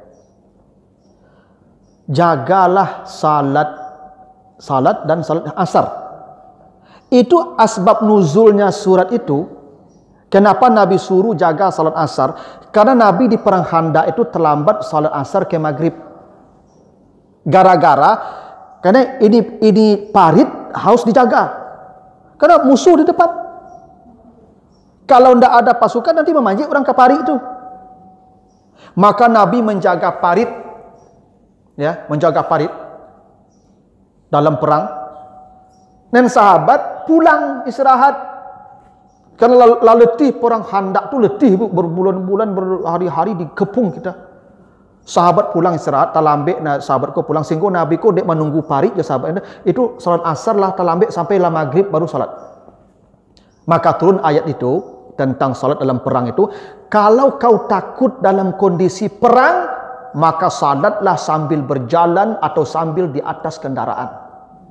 Jagalah salat salat dan salat asar. Itu asbab nuzulnya surat itu. Kenapa Nabi suruh jaga salat asar? Karena Nabi di perang Khandaq itu terlambat salat asar ke maghrib. Gara-gara karena ini ini parit harus dijaga. Karena musuh di depan. Kalau tidak ada pasukan nanti memanjik orang ke parit itu. Maka Nabi menjaga parit, ya, menjaga parit dalam perang. Dan sahabat pulang istirahat. Karena letih perang Khandaq tu letih bu, berbulan-bulan berhari-hari dikepung kita. Sahabat pulang istirahat, talambek na sahabat ko pulang singgo Nabi ko dek menunggu parit ya sahabat itu salat asar lah talambek sampai la maghrib baru salat. Maka turun ayat itu tentang salat dalam perang itu, kalau kau takut dalam kondisi perang, maka salatlah sambil berjalan atau sambil di atas kendaraan.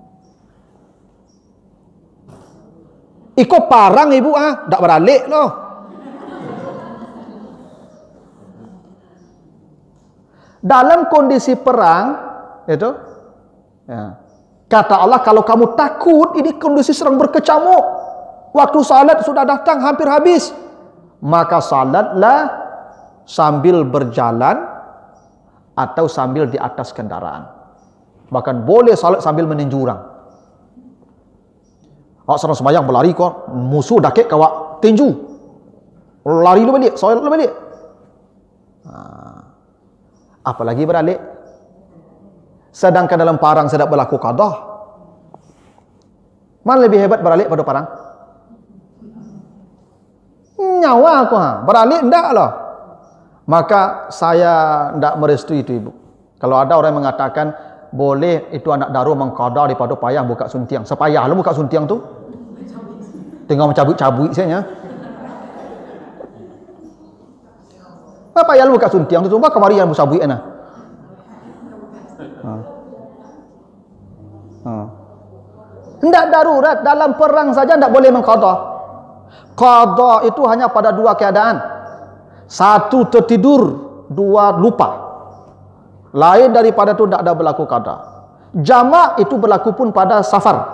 Iko parang ibu ah, tak beralik loh. Dalam kondisi perang, itu, ya. Kata Allah, kalau kamu takut, ini kondisi sedang berkecamuk, waktu salat sudah datang hampir habis, maka salatlah sambil berjalan atau sambil di atas kendaraan. Bahkan boleh salat sambil meninju orang. Awak serang sembahyang berlari kau, musuh dakik kawak tinju, lari lu balik, soal lu balik. Ha. Apalagi beralik. Sedangkan dalam parang sedap berlaku qadah. Mana lebih hebat beralik pada parang? Nyawa aku ha, beralik enggak lah. Maka saya enggak merestui itu ibu. Kalau ada orang yang mengatakan boleh itu anak daru mengqada daripada payah buka suntiang. Sepayah lu buka suntiang tu. Tengok mencabut-cabut saya. Apa yang lu buka suntiang tu coba kemari yang musabui ana. Ha. Ha. Hendak darurat dalam perang saja hendak boleh mengqada. Qada itu hanya pada dua keadaan. Satu tertidur, dua lupa. Lain daripada itu tidak ada berlaku qada. Jamak itu berlaku pun pada safar.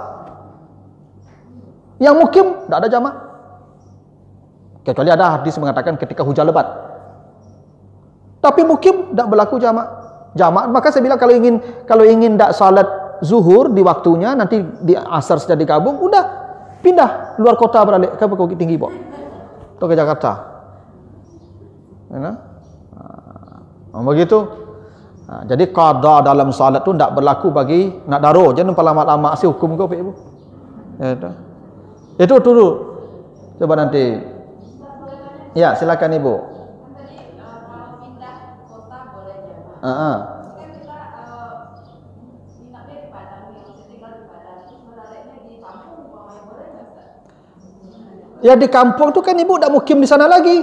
Yang mukim tidak ada jamak. Kecuali ada hadis mengatakan ketika hujan lebat. Tapi mukim tidak berlaku jamak. Jamak, maka saya bilang kalau ingin kalau ingin tidak salat zuhur di waktunya, nanti di asar sudah digabung, udah pindah luar kota beralik ke Bukit Tinggi Bok. Atau ke Jakarta. Ya, nah? Nah, begitu. Nah, jadi qada dalam salat tu tidak berlaku bagi nak daro. Jangan lama-lama si hukum kau ibu. Ya, itu. Itu dulu. Coba nanti. Ya, silakan ibu. Uh-uh. Ya di kampung tu kan ibu tak mukim di sana lagi.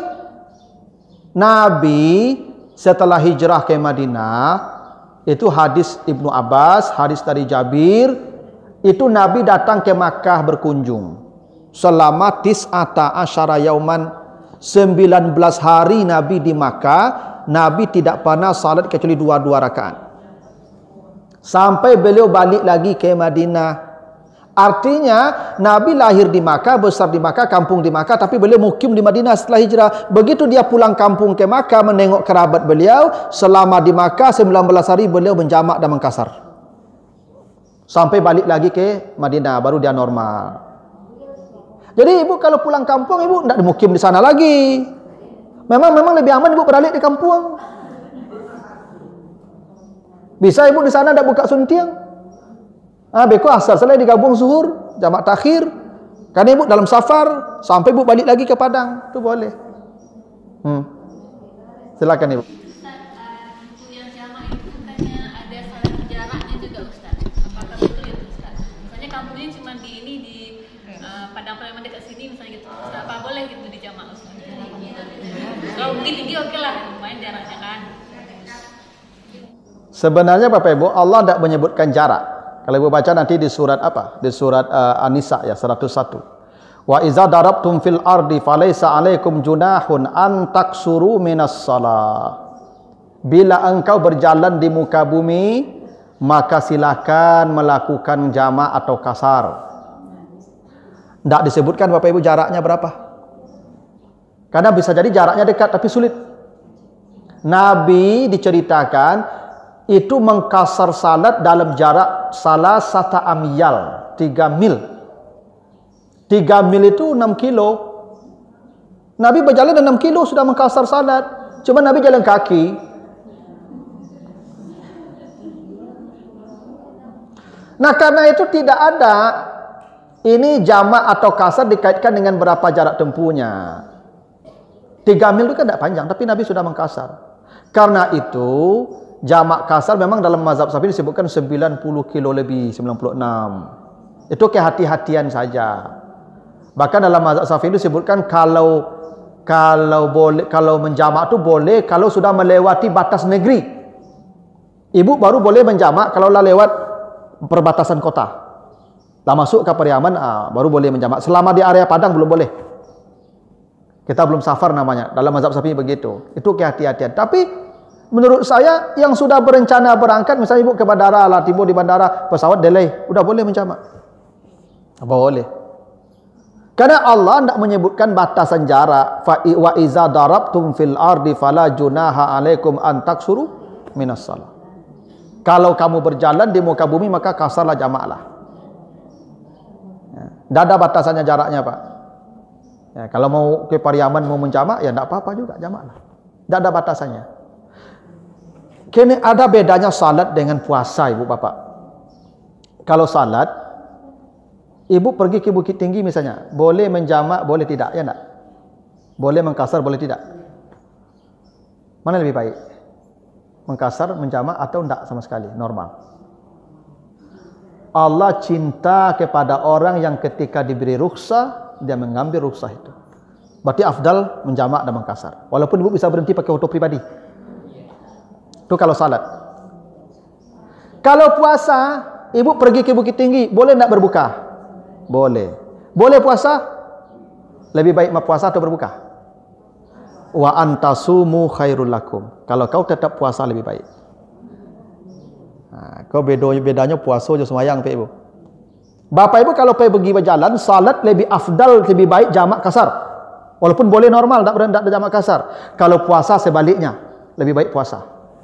Nabi setelah hijrah ke Madinah, itu hadis Ibnu Abbas, hadis dari Jabir, itu Nabi datang ke Makkah berkunjung. Selama tis'ata asyara yauman, sembilan belas hari Nabi di Makkah, Nabi tidak pernah salat kecuali dua-dua rakaat. Sampai beliau balik lagi ke Madinah. Artinya Nabi lahir di Makkah, besar di Makkah, kampung di Makkah, tapi beliau mukim di Madinah setelah hijrah. Begitu dia pulang kampung ke Makkah menengok kerabat beliau, selama di Makkah sembilan belas hari beliau menjamak dan mengkasar. Sampai balik lagi ke Madinah baru dia normal. Jadi ibu kalau pulang kampung ibu tidak mukim di sana lagi. Memang memang lebih aman ibu beralik di kampung. Bisa ibu di sana tidak buka suntiang. Ah, beko asal selesai digabung zuhur, jamak takhir. Karena ibu dalam safar sampai ibu balik lagi ke Padang, itu boleh. Hmm. Silakan ibu. Ustaz, uh, yang jamak itu bukannya ada salat jaraknya juga Ustaz. Apakah betul itu Ustaz? Misalnya kampungnya cuma di ini di uh, Padang Palembang dekat sini misalnya gitu. Ustaz, apa boleh gitu di jamak Ustaz? Kalau Bukit Tinggi oke lah, lumayan jaraknya kan. Sebenarnya Bapak Ibu, Allah tidak menyebutkan jarak. Kalau ibu baca nanti di surat apa? Di surat uh, An-Nisa ya seratus satu. Wa iza darabtum fil ardi falaysa 'alaikum junahun an taksuru minas shalah. Bila engkau berjalan di muka bumi, maka silakan melakukan jamak atau kasar. Tidak disebutkan Bapak Ibu jaraknya berapa. Karena bisa jadi jaraknya dekat tapi sulit. Nabi diceritakan itu mengkasar salat dalam jarak salah satu amyal, tiga mil. tiga mil itu enam kilo. Nabi berjalan enam kilo sudah mengkasar salat. Cuma Nabi jalan kaki. Nah, karena itu tidak ada ini jamak atau kasar dikaitkan dengan berapa jarak tempuhnya. tiga mil itu kan tidak panjang, tapi Nabi sudah mengkasar. Karena itu jamak kasar memang dalam mazhab Syafi'i disebutkan sembilan puluh kilo lebih, sembilan puluh enam. Itu kehati-hatian saja. Bahkan dalam mazhab Syafi'i disebutkan kalau kalau boleh kalau menjamak itu boleh kalau sudah melewati batas negeri. Ibu baru boleh menjamak kalau lah lewat perbatasan kota. Dah masuk ke Pariaman, ah, baru boleh menjamak. Selama di area Padang belum boleh. Kita belum safar namanya. Dalam mazhab Syafi'i begitu. Itu kehati-hatian. Tapi menurut saya yang sudah berencana berangkat, misalnya ibu ke bandara lah, tiba di bandara, pesawat delay, udah boleh menjamak. Apa boleh? Karena Allah tidak menyebutkan batasan jarak. Fa wa iza darabtum fil ardi fala junaha alaikum an taksuru minas shalah. Kalau kamu berjalan di muka bumi maka kasarlah jamaklah. Tidak ada batasannya jaraknya, Pak. Ya, kalau mau ke Pariaman mau menjamak ya tidak apa-apa juga, jamaklah. Tidak ada batasannya. Kini ada bedanya salat dengan puasa, Ibu Bapak. Kalau salat, Ibu pergi ke Bukit Tinggi misalnya, boleh menjamak, boleh tidak, ya enggak? Boleh mengkasar, boleh tidak? Mana lebih baik? Mengkasar, menjamak atau enggak sama sekali, normal? Allah cinta kepada orang yang ketika diberi rukhsah, dia mengambil rukhsah itu. Berarti afdal menjamak dan mengkasar. Walaupun ibu bisa berhenti pakai auto pribadi. Itu kalau salat. Kalau puasa, ibu pergi ke Bukit Tinggi, boleh enggak berbuka? Boleh. Boleh puasa? Lebih baik puasa atau berbuka? Wa antasumu khairul lakum. Kalau kau tetap puasa lebih baik. Nah, kau bedanya bedanya puasa je semayang Pak Ibu. Bapak Ibu kalau pergi berjalan, salat lebih afdal, lebih baik jamak kasar. Walaupun boleh normal, tak berendak jamak kasar. Kalau puasa sebaliknya, lebih baik puasa.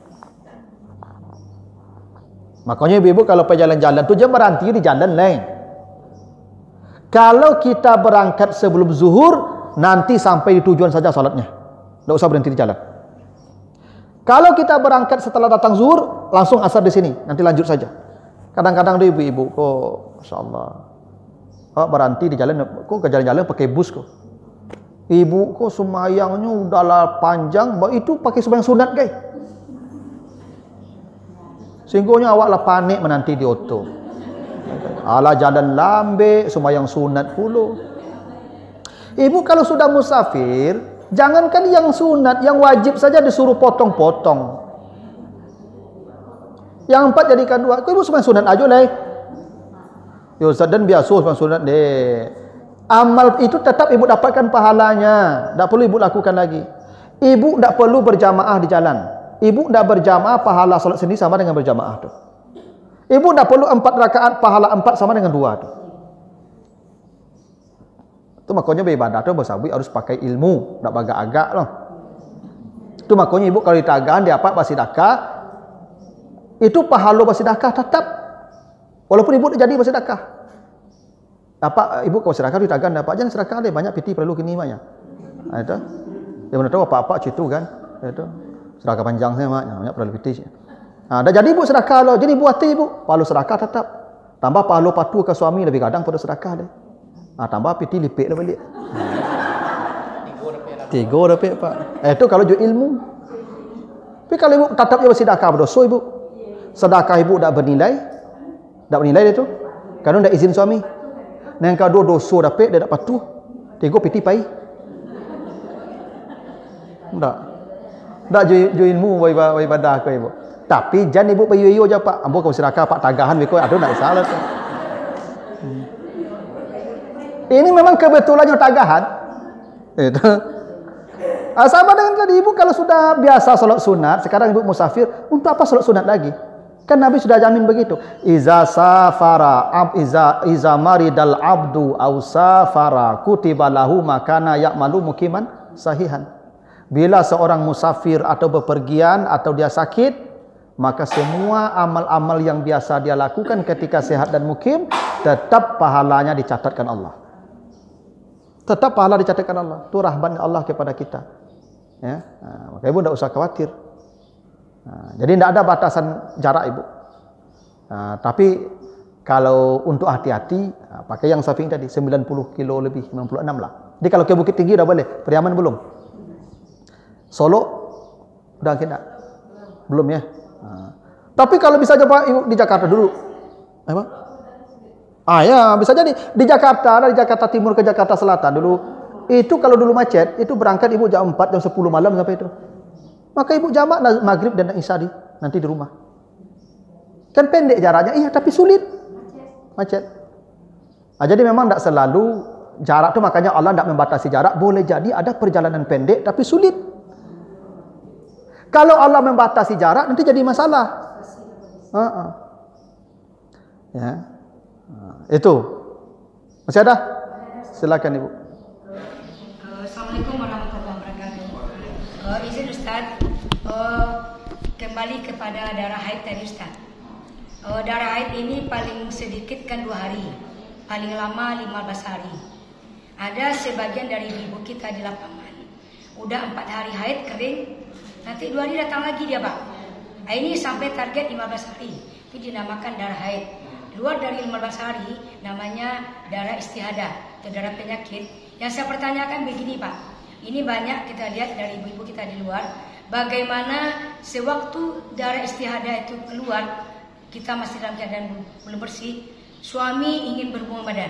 Makanya ibu-ibu kalau pergi jalan-jalan tu jangan berhenti di jalan lain. Kalau kita berangkat sebelum zuhur, nanti sampai di tujuan saja salatnya. Tak usah berhenti di jalan. Kalau kita berangkat setelah datang zuhur, langsung asar di sini, nanti lanjut saja. Kadang-kadang tu ibu-ibu, kok masya-Allah, kok berhenti di jalan, kok ke jalan-jalan pakai bus kok. Ibu kok semayangnya udahlah panjang, itu pakai sembahyang sunat guys. Sehingga awaklah panik menanti di auto. Alah jalan lambe, sembahyang sunat pula. Ibu kalau sudah musafir, jangankan yang sunat, yang wajib saja disuruh potong-potong. Yang empat jadikan dua. Kau ibu sembahyang sunat aja lah. Ya Ustaz, dan biasa sembahyang sunat deh. Amal itu tetap ibu dapatkan pahalanya. Tak perlu ibu lakukan lagi. Ibu tak perlu berjamaah di jalan. Ibu tak berjamaah, pahala solat sendiri sama dengan berjamaah tu. Ibu tak perlu empat rakaat, pahala empat sama dengan dua tu. Itu makanya beribadah tu bersahabat harus pakai ilmu, tak bagak-agak lah. Itu makanya ibu kalau ditagahan dia apa bersedekah, itu pahala bersedekah tetap. Walaupun ibu tak jadi bersedekah. Apa ibu kalau sedekah ditagahan dapat jangan sedekah deh, banyak piti perlu kini maknya. Ha itu. Dia mana tahu apa-apa situ kan. Itu. Sedekah panjang saya maknya, banyak perlu piti. Ha dah jadi ibu sedekah lo, jadi ibu hati ibu, pahala sedekah tetap. Tambah pahala patuh ke suami lebih kadang pada sedekah deh. Ah, tambah piti lipik dah balik. Tiga dapat Pak. Eh itu kalau jual ilmu. Tapi kalau ibu tetap ibu sedekah berdosa ibu. Sedekah ibu tak bernilai. Tak bernilai dia tu. Kalau tak izin suami. Yang kedua dosa dapat dia tak patuh. Tiga piti pai. Tak. Tak jual ilmu bagi ibadah ke ibu. Tapi jangan ibu payu-payu je Pak. Ambo kau sedekah Pak tagahan beko ada nak salah tu. Ini memang kebetulannya tagahan. Itu. Ah, sama dengan tadi ibu kalau sudah biasa sholat sunat, sekarang ibu musafir, untuk apa sholat sunat lagi? Kan Nabi sudah jamin begitu. Iza safara ab iza iza maridal abdu aw safara kutiba lahu makana ya'malu mukiman sahihan. Bila seorang musafir atau bepergian atau dia sakit, maka semua amal-amal yang biasa dia lakukan ketika sehat dan mukim tetap pahalanya dicatatkan Allah. Tetap pahala dicatatkan Allah. Itu rahmat Allah kepada kita. Ya, nah, maka ibu tidak usah khawatir. Nah, jadi tidak ada batasan jarak ibu. Nah, tapi kalau untuk hati-hati, nah, pakai yang Syafi'i tadi sembilan puluh kilo lebih, sembilan puluh enam lah. Jadi kalau ke Bukit Tinggi udah boleh, Periaman belum? Solo udah tidak? Belum ya. Nah, tapi kalau bisa coba ibu di Jakarta dulu, apa? Ah ya bisa jadi di Jakarta, dari Jakarta Timur ke Jakarta Selatan dulu. Itu kalau dulu macet, itu berangkat ibu jam empat, jam sepuluh malam sampai itu. Maka ibu jamak maghrib dan isya di nanti di rumah. Kan pendek jaraknya, iya tapi sulit. Macet. Nah, jadi memang tidak selalu jarak itu, makanya Allah tidak membatasi jarak. Boleh jadi ada perjalanan pendek tapi sulit. Kalau Allah membatasi jarak nanti jadi masalah. Uh -uh. Ya. Uh, itu. Masih ada? Silakan ibu. Assalamualaikum warahmatullahi wabarakatuh. Uh, izin Ustaz, uh, kembali kepada darah haid tadi Ustaz. Uh, darah haid ini paling sedikit kan dua hari, paling lama lima belas hari. Ada sebagian dari ibu kita di lapangan, udah empat hari haid kering, nanti dua hari datang lagi dia Pak. Nah, ini sampai target lima belas hari, itu dinamakan darah haid. Luar dari lima belas hari namanya darah istihadah atau darah penyakit. Yang saya pertanyakan begini Pak, ini banyak kita lihat dari ibu-ibu kita di luar, bagaimana sewaktu darah istihadah itu keluar, kita masih dalam keadaan belum bersih, suami ingin berhubungan badan.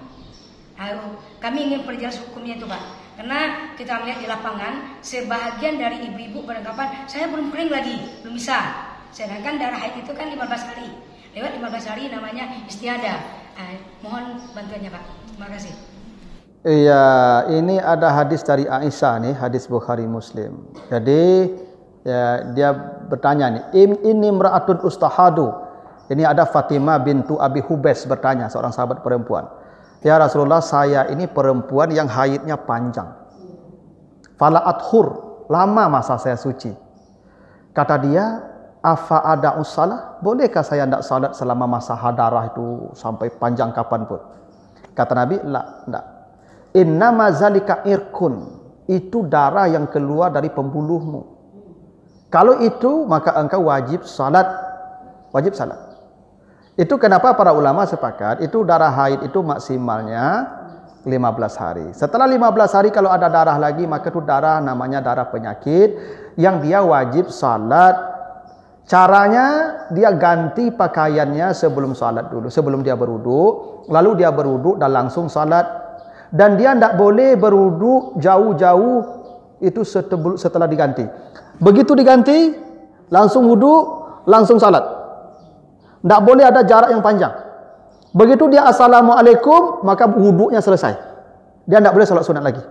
Ayo, kami ingin perjelas hukumnya itu Pak, karena kita melihat di lapangan, sebahagian dari ibu-ibu beranggapan, saya belum kering lagi, belum bisa. Sedangkan darah haid itu kan lima belas hari, lewat lima belas hari namanya istihadah. Nah, mohon bantuannya Pak, terima kasih. Iya, ini ada hadis dari Aisyah nih, hadis Bukhari Muslim. Jadi ya, dia bertanya nih, ini imra'atun ustahadu. Ini ada Fatimah bintu Abi Hubes bertanya, seorang sahabat perempuan. Ya Rasulullah, saya ini perempuan yang haidnya panjang. Fala athur, lama masa saya suci. Kata dia, afa ada usalah? Bolehkah saya tidak salat selama masa hadarah itu sampai panjang kapanpun? Kata Nabi, la, tidak. Innama zalika irkun, itu darah yang keluar dari pembuluhmu. Kalau itu maka engkau wajib salat, wajib salat. Itu kenapa para ulama sepakat itu darah haid itu maksimalnya lima belas hari. Setelah lima belas hari kalau ada darah lagi maka itu darah namanya darah penyakit yang dia wajib salat. Caranya dia ganti pakaiannya sebelum salat dulu, sebelum dia berwudu, lalu dia berwudu dan langsung salat. Dan dia tidak boleh berwudu jauh-jauh itu setelah diganti. Begitu diganti, langsung wudu, langsung salat. Tidak boleh ada jarak yang panjang. Begitu dia assalamualaikum, maka wudunya selesai. Dia tidak boleh salat sunat lagi.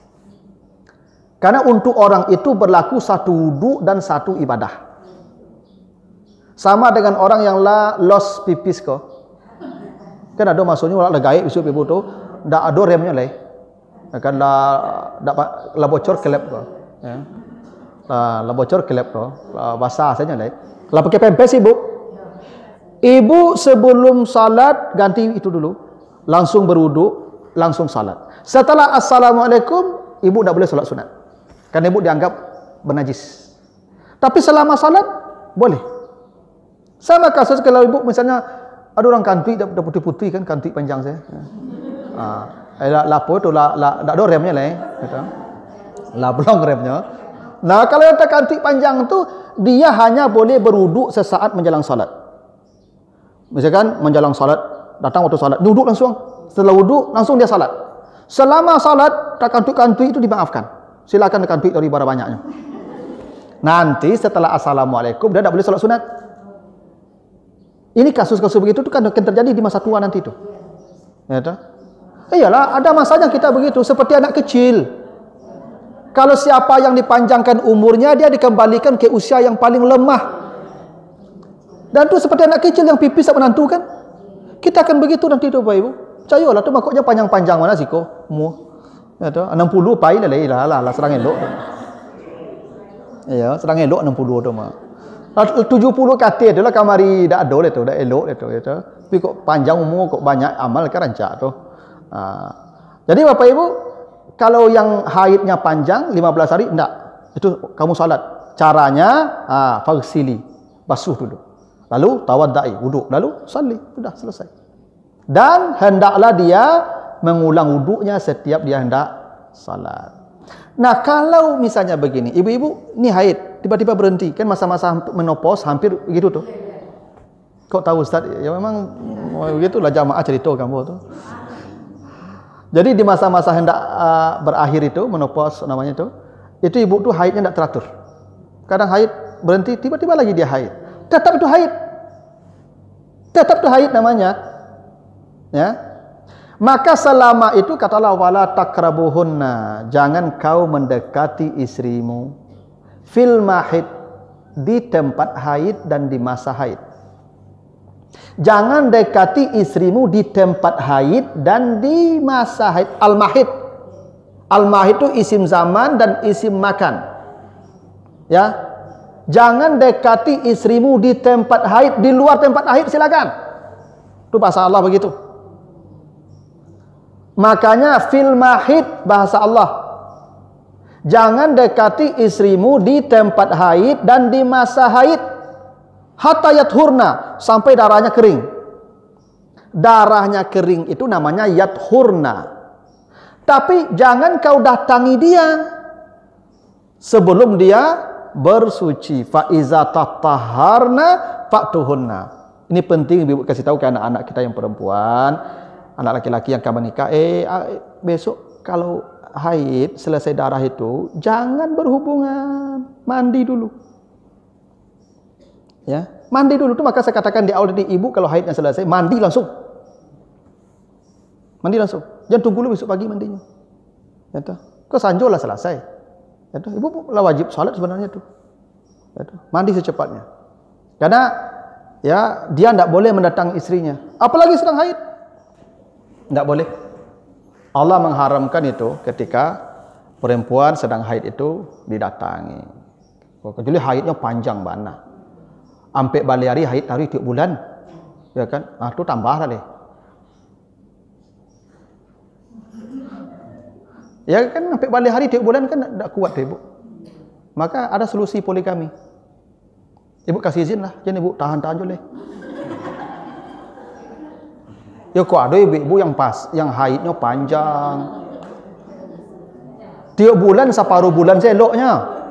Karena untuk orang itu berlaku satu wudu dan satu ibadah. Sama dengan orang yang la los pipis ko. Kan ada maksudnya orang gaib isu pipu tu. Tak ada remnya lah, akan la, dapat la bocor kelep ko, ya, la, la bocor kelep ko, la basah saja lah, la pakai pempes ibu, ibu sebelum salat ganti itu dulu, langsung berwudu, langsung salat. Setelah assalamualaikum, ibu tak boleh salat sunat, karena ibu dianggap bernajis. Tapi selama salat boleh. Sama kasus kalau ibu misalnya ada orang kantik, dah putih-putih kan, kantik panjang saya. Ya. Ah, la lapo tu la la tak ada remnya lah, gitu. La belum remnya. Nah, kalau yang terkantik panjang tu dia hanya boleh berwuduk sesaat menjelang salat. Misalkan menjelang salat, datang waktu salat, duduk langsung. Setelah wuduk langsung dia salat. Selama salat tak kantuk-kantuk itu dimaafkan. Silakan kantuk dari barang banyaknya. Nanti setelah assalamualaikum dia tak boleh salat sunat. Ini kasus-kasus begitu tu kan akan terjadi di masa tua nanti tu. Ya tak? Iyalah, ada masanya kita begitu, seperti anak kecil. Kalau siapa yang dipanjangkan umurnya, dia dikembalikan ke usia yang paling lemah. Dan itu seperti anak kecil yang pipis tak menantu kan. Kita akan begitu nanti tu Bapak Ibu. Cayolah tu makanya panjang-panjang mana sih kau? Mu. Ya tu enam puluh pai lah lah lah, lah serang elok. Ya, serang elok enam puluh tu mah. tujuh puluh kata tu lah kamari dak ada tu, dak elok tu ya tu. Tapi kok panjang umur, kok banyak amal kan rancak tu. Ha. Jadi Bapak Ibu, kalau yang haidnya panjang lima belas hari enggak. Itu kamu salat. Caranya ah fagsili, basuh dulu. Lalu tawaddai, wuduk, lalu salli, sudah selesai. Dan hendaklah dia mengulang wuduknya setiap dia hendak salat. Nah, kalau misalnya begini, ibu-ibu ni haid, tiba-tiba berhenti, kan masa-masa menopause hampir begitu tuh. Kok tahu Ustaz? Ya memang begitulah jamaah cerita kamu tuh. Jadi di masa-masa hendak uh, berakhir itu, menopause namanya itu, itu ibu tuh haidnya tidak teratur. Kadang haid berhenti, tiba-tiba lagi dia haid. Tetap itu haid. Tetap itu haid namanya. Ya. Maka selama itu katalah wala takrabuhunna, jangan kau mendekati istrimu fil mahid, di tempat haid dan di masa haid. Jangan dekati istrimu di tempat haid dan di masa haid. Al-mahid. Al-mahid itu isim zaman dan isim makan. Ya. Jangan dekati istrimu di tempat haid, di luar tempat haid silakan. Itu bahasa Allah begitu. Makanya fil mahid bahasa Allah. Jangan dekati istrimu di tempat haid dan di masa haid. Hatta yathurna, sampai darahnya kering. Darahnya kering itu namanya yathurna. Tapi jangan kau datangi dia sebelum dia bersuci. Fa iza tatahharna fa'tuhunna. Ini penting ibu kasih tahu ke anak-anak kita yang perempuan, anak laki-laki yang akan menikah, eh besok kalau haid selesai darah itu jangan berhubungan, mandi dulu. Ya, mandi dulu tuh, maka saya katakan di awal tadi, ibu kalau haidnya selesai mandi langsung. Mandi langsung. Jangan tunggu dulu besok pagi mandinya. Ya toh. Kau sanjo lah selesai. Ya toh, ibu lah wajib salat sebenarnya tuh. Ya toh, mandi secepatnya. Karena ya dia tidak boleh mendatangi istrinya, apalagi sedang haid. Tidak boleh. Allah mengharamkan itu ketika perempuan sedang haid itu didatangi. Kecuali haidnya panjang banget. Sampai balik hari haid hari tiap bulan. Ya kan? Ah, itu tambah lah deh. Ya kan sampai balik hari tiap bulan kan tidak kuat deh, ibu. Maka ada solusi poligami. Ibu kasih izin lah, jangan ibu tahan-tahan dulu. Ya kok ada ibu-ibu yang pas, yang haidnya panjang. Tiap bulan separuh bulan seloknya.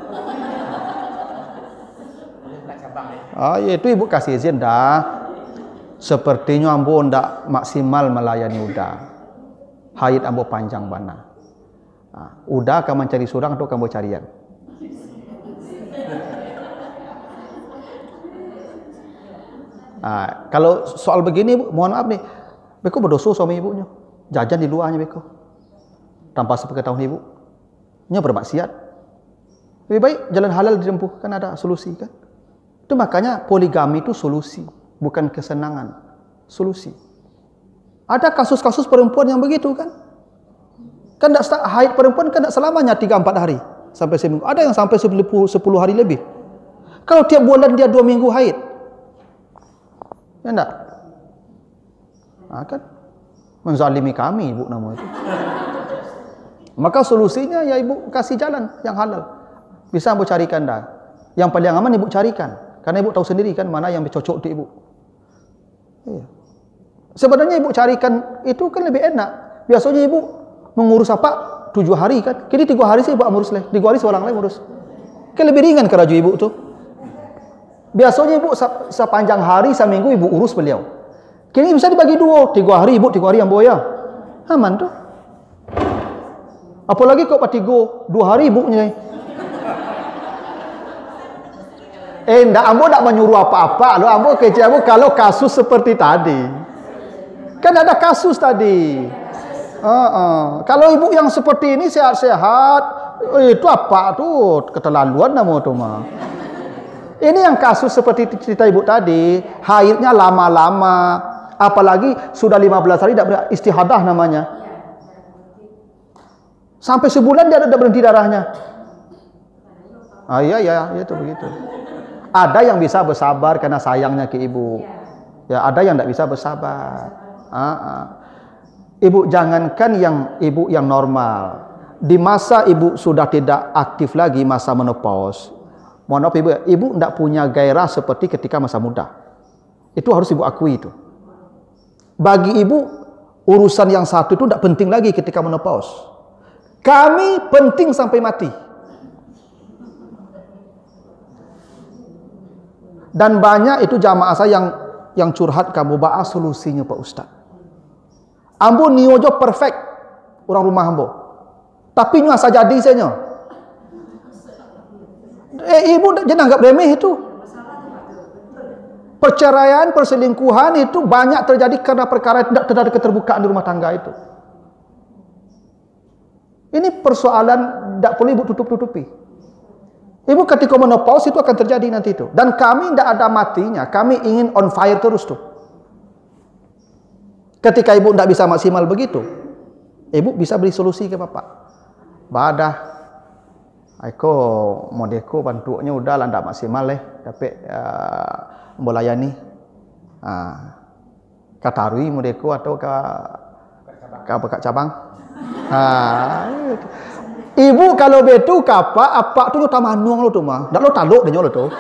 Ah, ya itu ibu kasih izin dah. Sepertinya ambo ndak maksimal melayani udah. Haid ambo panjang bana. Nah, udah kamu cari surang atau kamu carian. Nah, kalau soal begini, ibu, mohon maaf nih, beko berdosa suami ibunya, jajan di luarnya beko, tanpa sepengetahuan ibu, nya bermaksiat. Lebih baik jalan halal ditempuh, kan ada solusi kan. Itu makanya poligami itu solusi, bukan kesenangan, solusi. Ada kasus-kasus perempuan yang begitu kan. Kan tidak haid perempuan kan tidak selamanya tiga empat hari sampai seminggu. Ada yang sampai sepuluh hari lebih. Kalau tiap bulan dia dua minggu haid, ya enggak? Nah, kan menzalimi kami ibu nama itu. Maka solusinya ya ibu kasih jalan yang halal. Bisa ibu carikan dah. Yang paling aman ibu carikan. Karena ibu tahu sendiri kan mana yang cocok di ibu. Iya. Sebenarnya ibu carikan itu kan lebih enak. Biasanya ibu mengurus apa? Tujuh hari kan. Kini tiga hari sih ibu ngurus leh. Tiga hari seorang lain ngurus. Kan lebih ringan kerja ibu tuh. Biasanya ibu sepanjang hari seminggu ibu urus beliau. Kini bisa dibagi dua. Tiga hari ibu, tiga hari yang boya. Aman tuh. Apalagi kok patigo dua hari ibunya. Eh, ndak ambo ndak menyuruh apa-apa. Lo ambo kecewa kalau kasus seperti tadi. Kan ada kasus tadi. Uh, uh. Kalau ibu yang seperti ini sehat-sehat, eh, itu apa tuh? Keterlaluan nama tu mah. Ini yang kasus seperti cerita ibu tadi, haidnya lama-lama, apalagi sudah lima belas hari tidak beristihadah namanya. Sampai sebulan dia tidak berhenti darahnya. Ah iya ya, itu begitu. Ada yang bisa bersabar karena sayangnya ke ibu. Ya, ada yang tidak bisa bersabar. Ah, ah. Ibu jangankan yang ibu yang normal, di masa ibu sudah tidak aktif lagi masa menopause. Mohon maaf ibu, ibu tidak punya gairah seperti ketika masa muda. Itu harus ibu akui itu. Bagi ibu urusan yang satu itu tidak penting lagi ketika menopause. Kami penting sampai mati. Dan banyak itu jamaah saya yang yang curhat, kamu bahas solusinya Pak Ustaz. Ambo niojo perfect orang rumah ambo. Tapi nyo asa jadi saya. Eh ibu jangan anggap remeh itu. Perceraian, perselingkuhan itu banyak terjadi karena perkara tidak terjadi keterbukaan di rumah tangga itu. Ini persoalan tidak perlu ibu tutup-tutupi. Ibu ketika menopause itu akan terjadi nanti itu. Dan kami tidak ada matinya. Kami ingin on fire terus tuh. Ketika ibu tidak bisa maksimal begitu, ibu bisa beri solusi ke bapak. Badah, aku modeko bantunya udah lah tidak maksimal leh, tapi uh, melayani. Uh, katarui modeko atau ke ke apa cabang. Uh, Ibu kalau betu kapa apa tu nyota manuang lo tu mah. Dak lo taluk dia lo tu.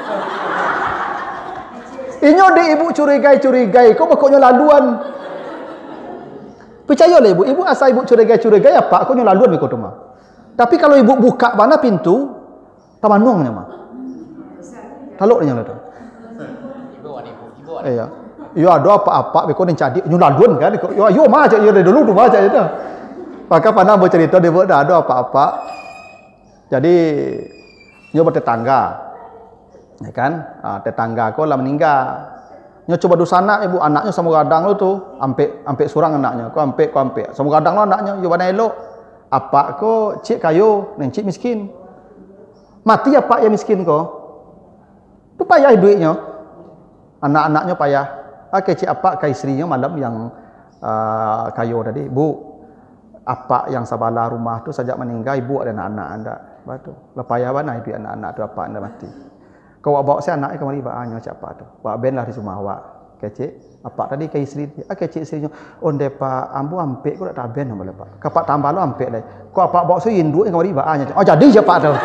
Inyo de ibu curigai-curigai, kok pokoknya laluan. Percaya le ibu, ibu asal ibu curigai-curigai apa, kok nyo laluan ikut tu mah. Tapi kalau ibu buka mana pintu, ta manuangnya mah. Taluk dia lo tu. Ibu wan ibu, ibu wan. Iya. Yo ada apa-apa beko ning cadi nyo laluan kan. Yo yo mah aja yo dulu tu mah aja itu. Maka pernah mau cerita dia buat ada apa-apa. Jadi nyo bertetangga. Ya kan? Ah, tetangga aku lah meninggal. Nyo coba dusana ibu anaknya sama gadang lo tu, ampe ampe surang anaknya. Ko ampe ko ampe. Sama gadang lo anaknya yo bana elok. Apa ko cik kayo, nen cik miskin. Mati apa ya miskin ko? Tu payah duitnya. Anak-anaknya payah. Oke cik apa ke istrinya malam yang uh, kayo tadi, Bu. Apa yang sabala rumah tu sajak meninggal, ibu ada anak-anak anda. Batu. Lepayah mana itu anak-anak tu apa anda mati. Kau bawa saya anaknya kemari bahannya siapa tu. Bawa ben lah di rumah awak. Kecik. Apa tadi ke isteri? Ah kecik istrinya. Onde pak ambu ampek ko dak taben nama lepak. Kapak tambah lo ampek lai. Kau apa bawa saya induk kemari bahannya. Oh jadi siapa tu.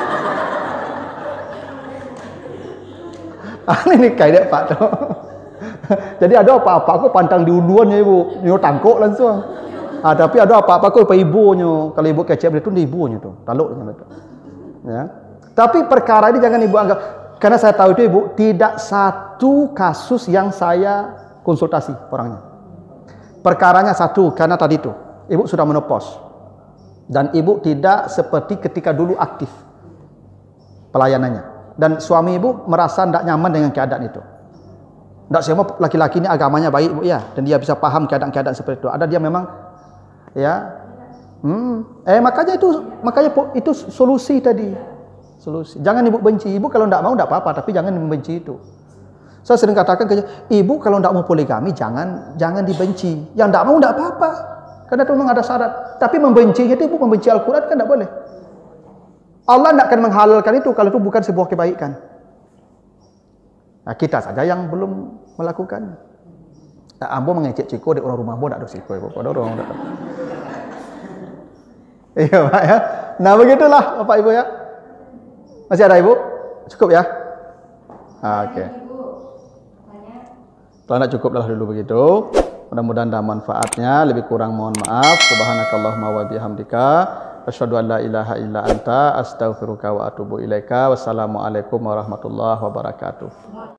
Ini ni kai dek pak tu. Jadi ada apa-apa aku pantang diunduannya ibu. Nyo tangkuk langsung. Ah, tapi ada apa-apa kau pada ibunya. Kalau ibu kecil itu dia ibunya tu. Taluk dia tu. Ya. Tapi perkara ini jangan ibu anggap, karena saya tahu itu ibu tidak satu kasus yang saya konsultasi orangnya. Perkaranya satu karena tadi itu ibu sudah menopause dan ibu tidak seperti ketika dulu aktif pelayanannya. Dan suami ibu merasa tidak nyaman dengan keadaan itu. Tidak semua laki-laki ini agamanya baik ibu ya, dan dia bisa paham keadaan-keadaan seperti itu. Ada dia memang ya, hmm. eh makanya itu makanya itu solusi tadi, solusi. Jangan ibu benci, ibu kalau tidak mau tidak apa-apa, tapi jangan membenci itu. Saya sering katakan ke ibu kalau tidak mau poligami jangan jangan dibenci. Yang tidak mau tidak apa-apa, karena itu memang ada syarat. Tapi membencinya itu ibu membenci Al-Quran kan tidak boleh. Allah tidak akan menghalalkan itu kalau itu bukan sebuah kebaikan. Nah, kita saja yang belum melakukan. Nah, ambo mengecek ciko di orang rumah ambo tak ada ciko ibu. Pada orang tak. Iya Pak ya. Nah begitulah Bapak Ibu ya. Masih ada Ibu? Cukup ya? Ah, oke. Okay. Kalau nak cukup dah dulu begitu. Mudah-mudahan ada manfaatnya. Lebih kurang mohon maaf. Subhanakallahumma wa bihamdika. Asyhadu an la ilaha illa anta astaghfiruka wa atubu ilaika. Wassalamualaikum warahmatullahi wabarakatuh.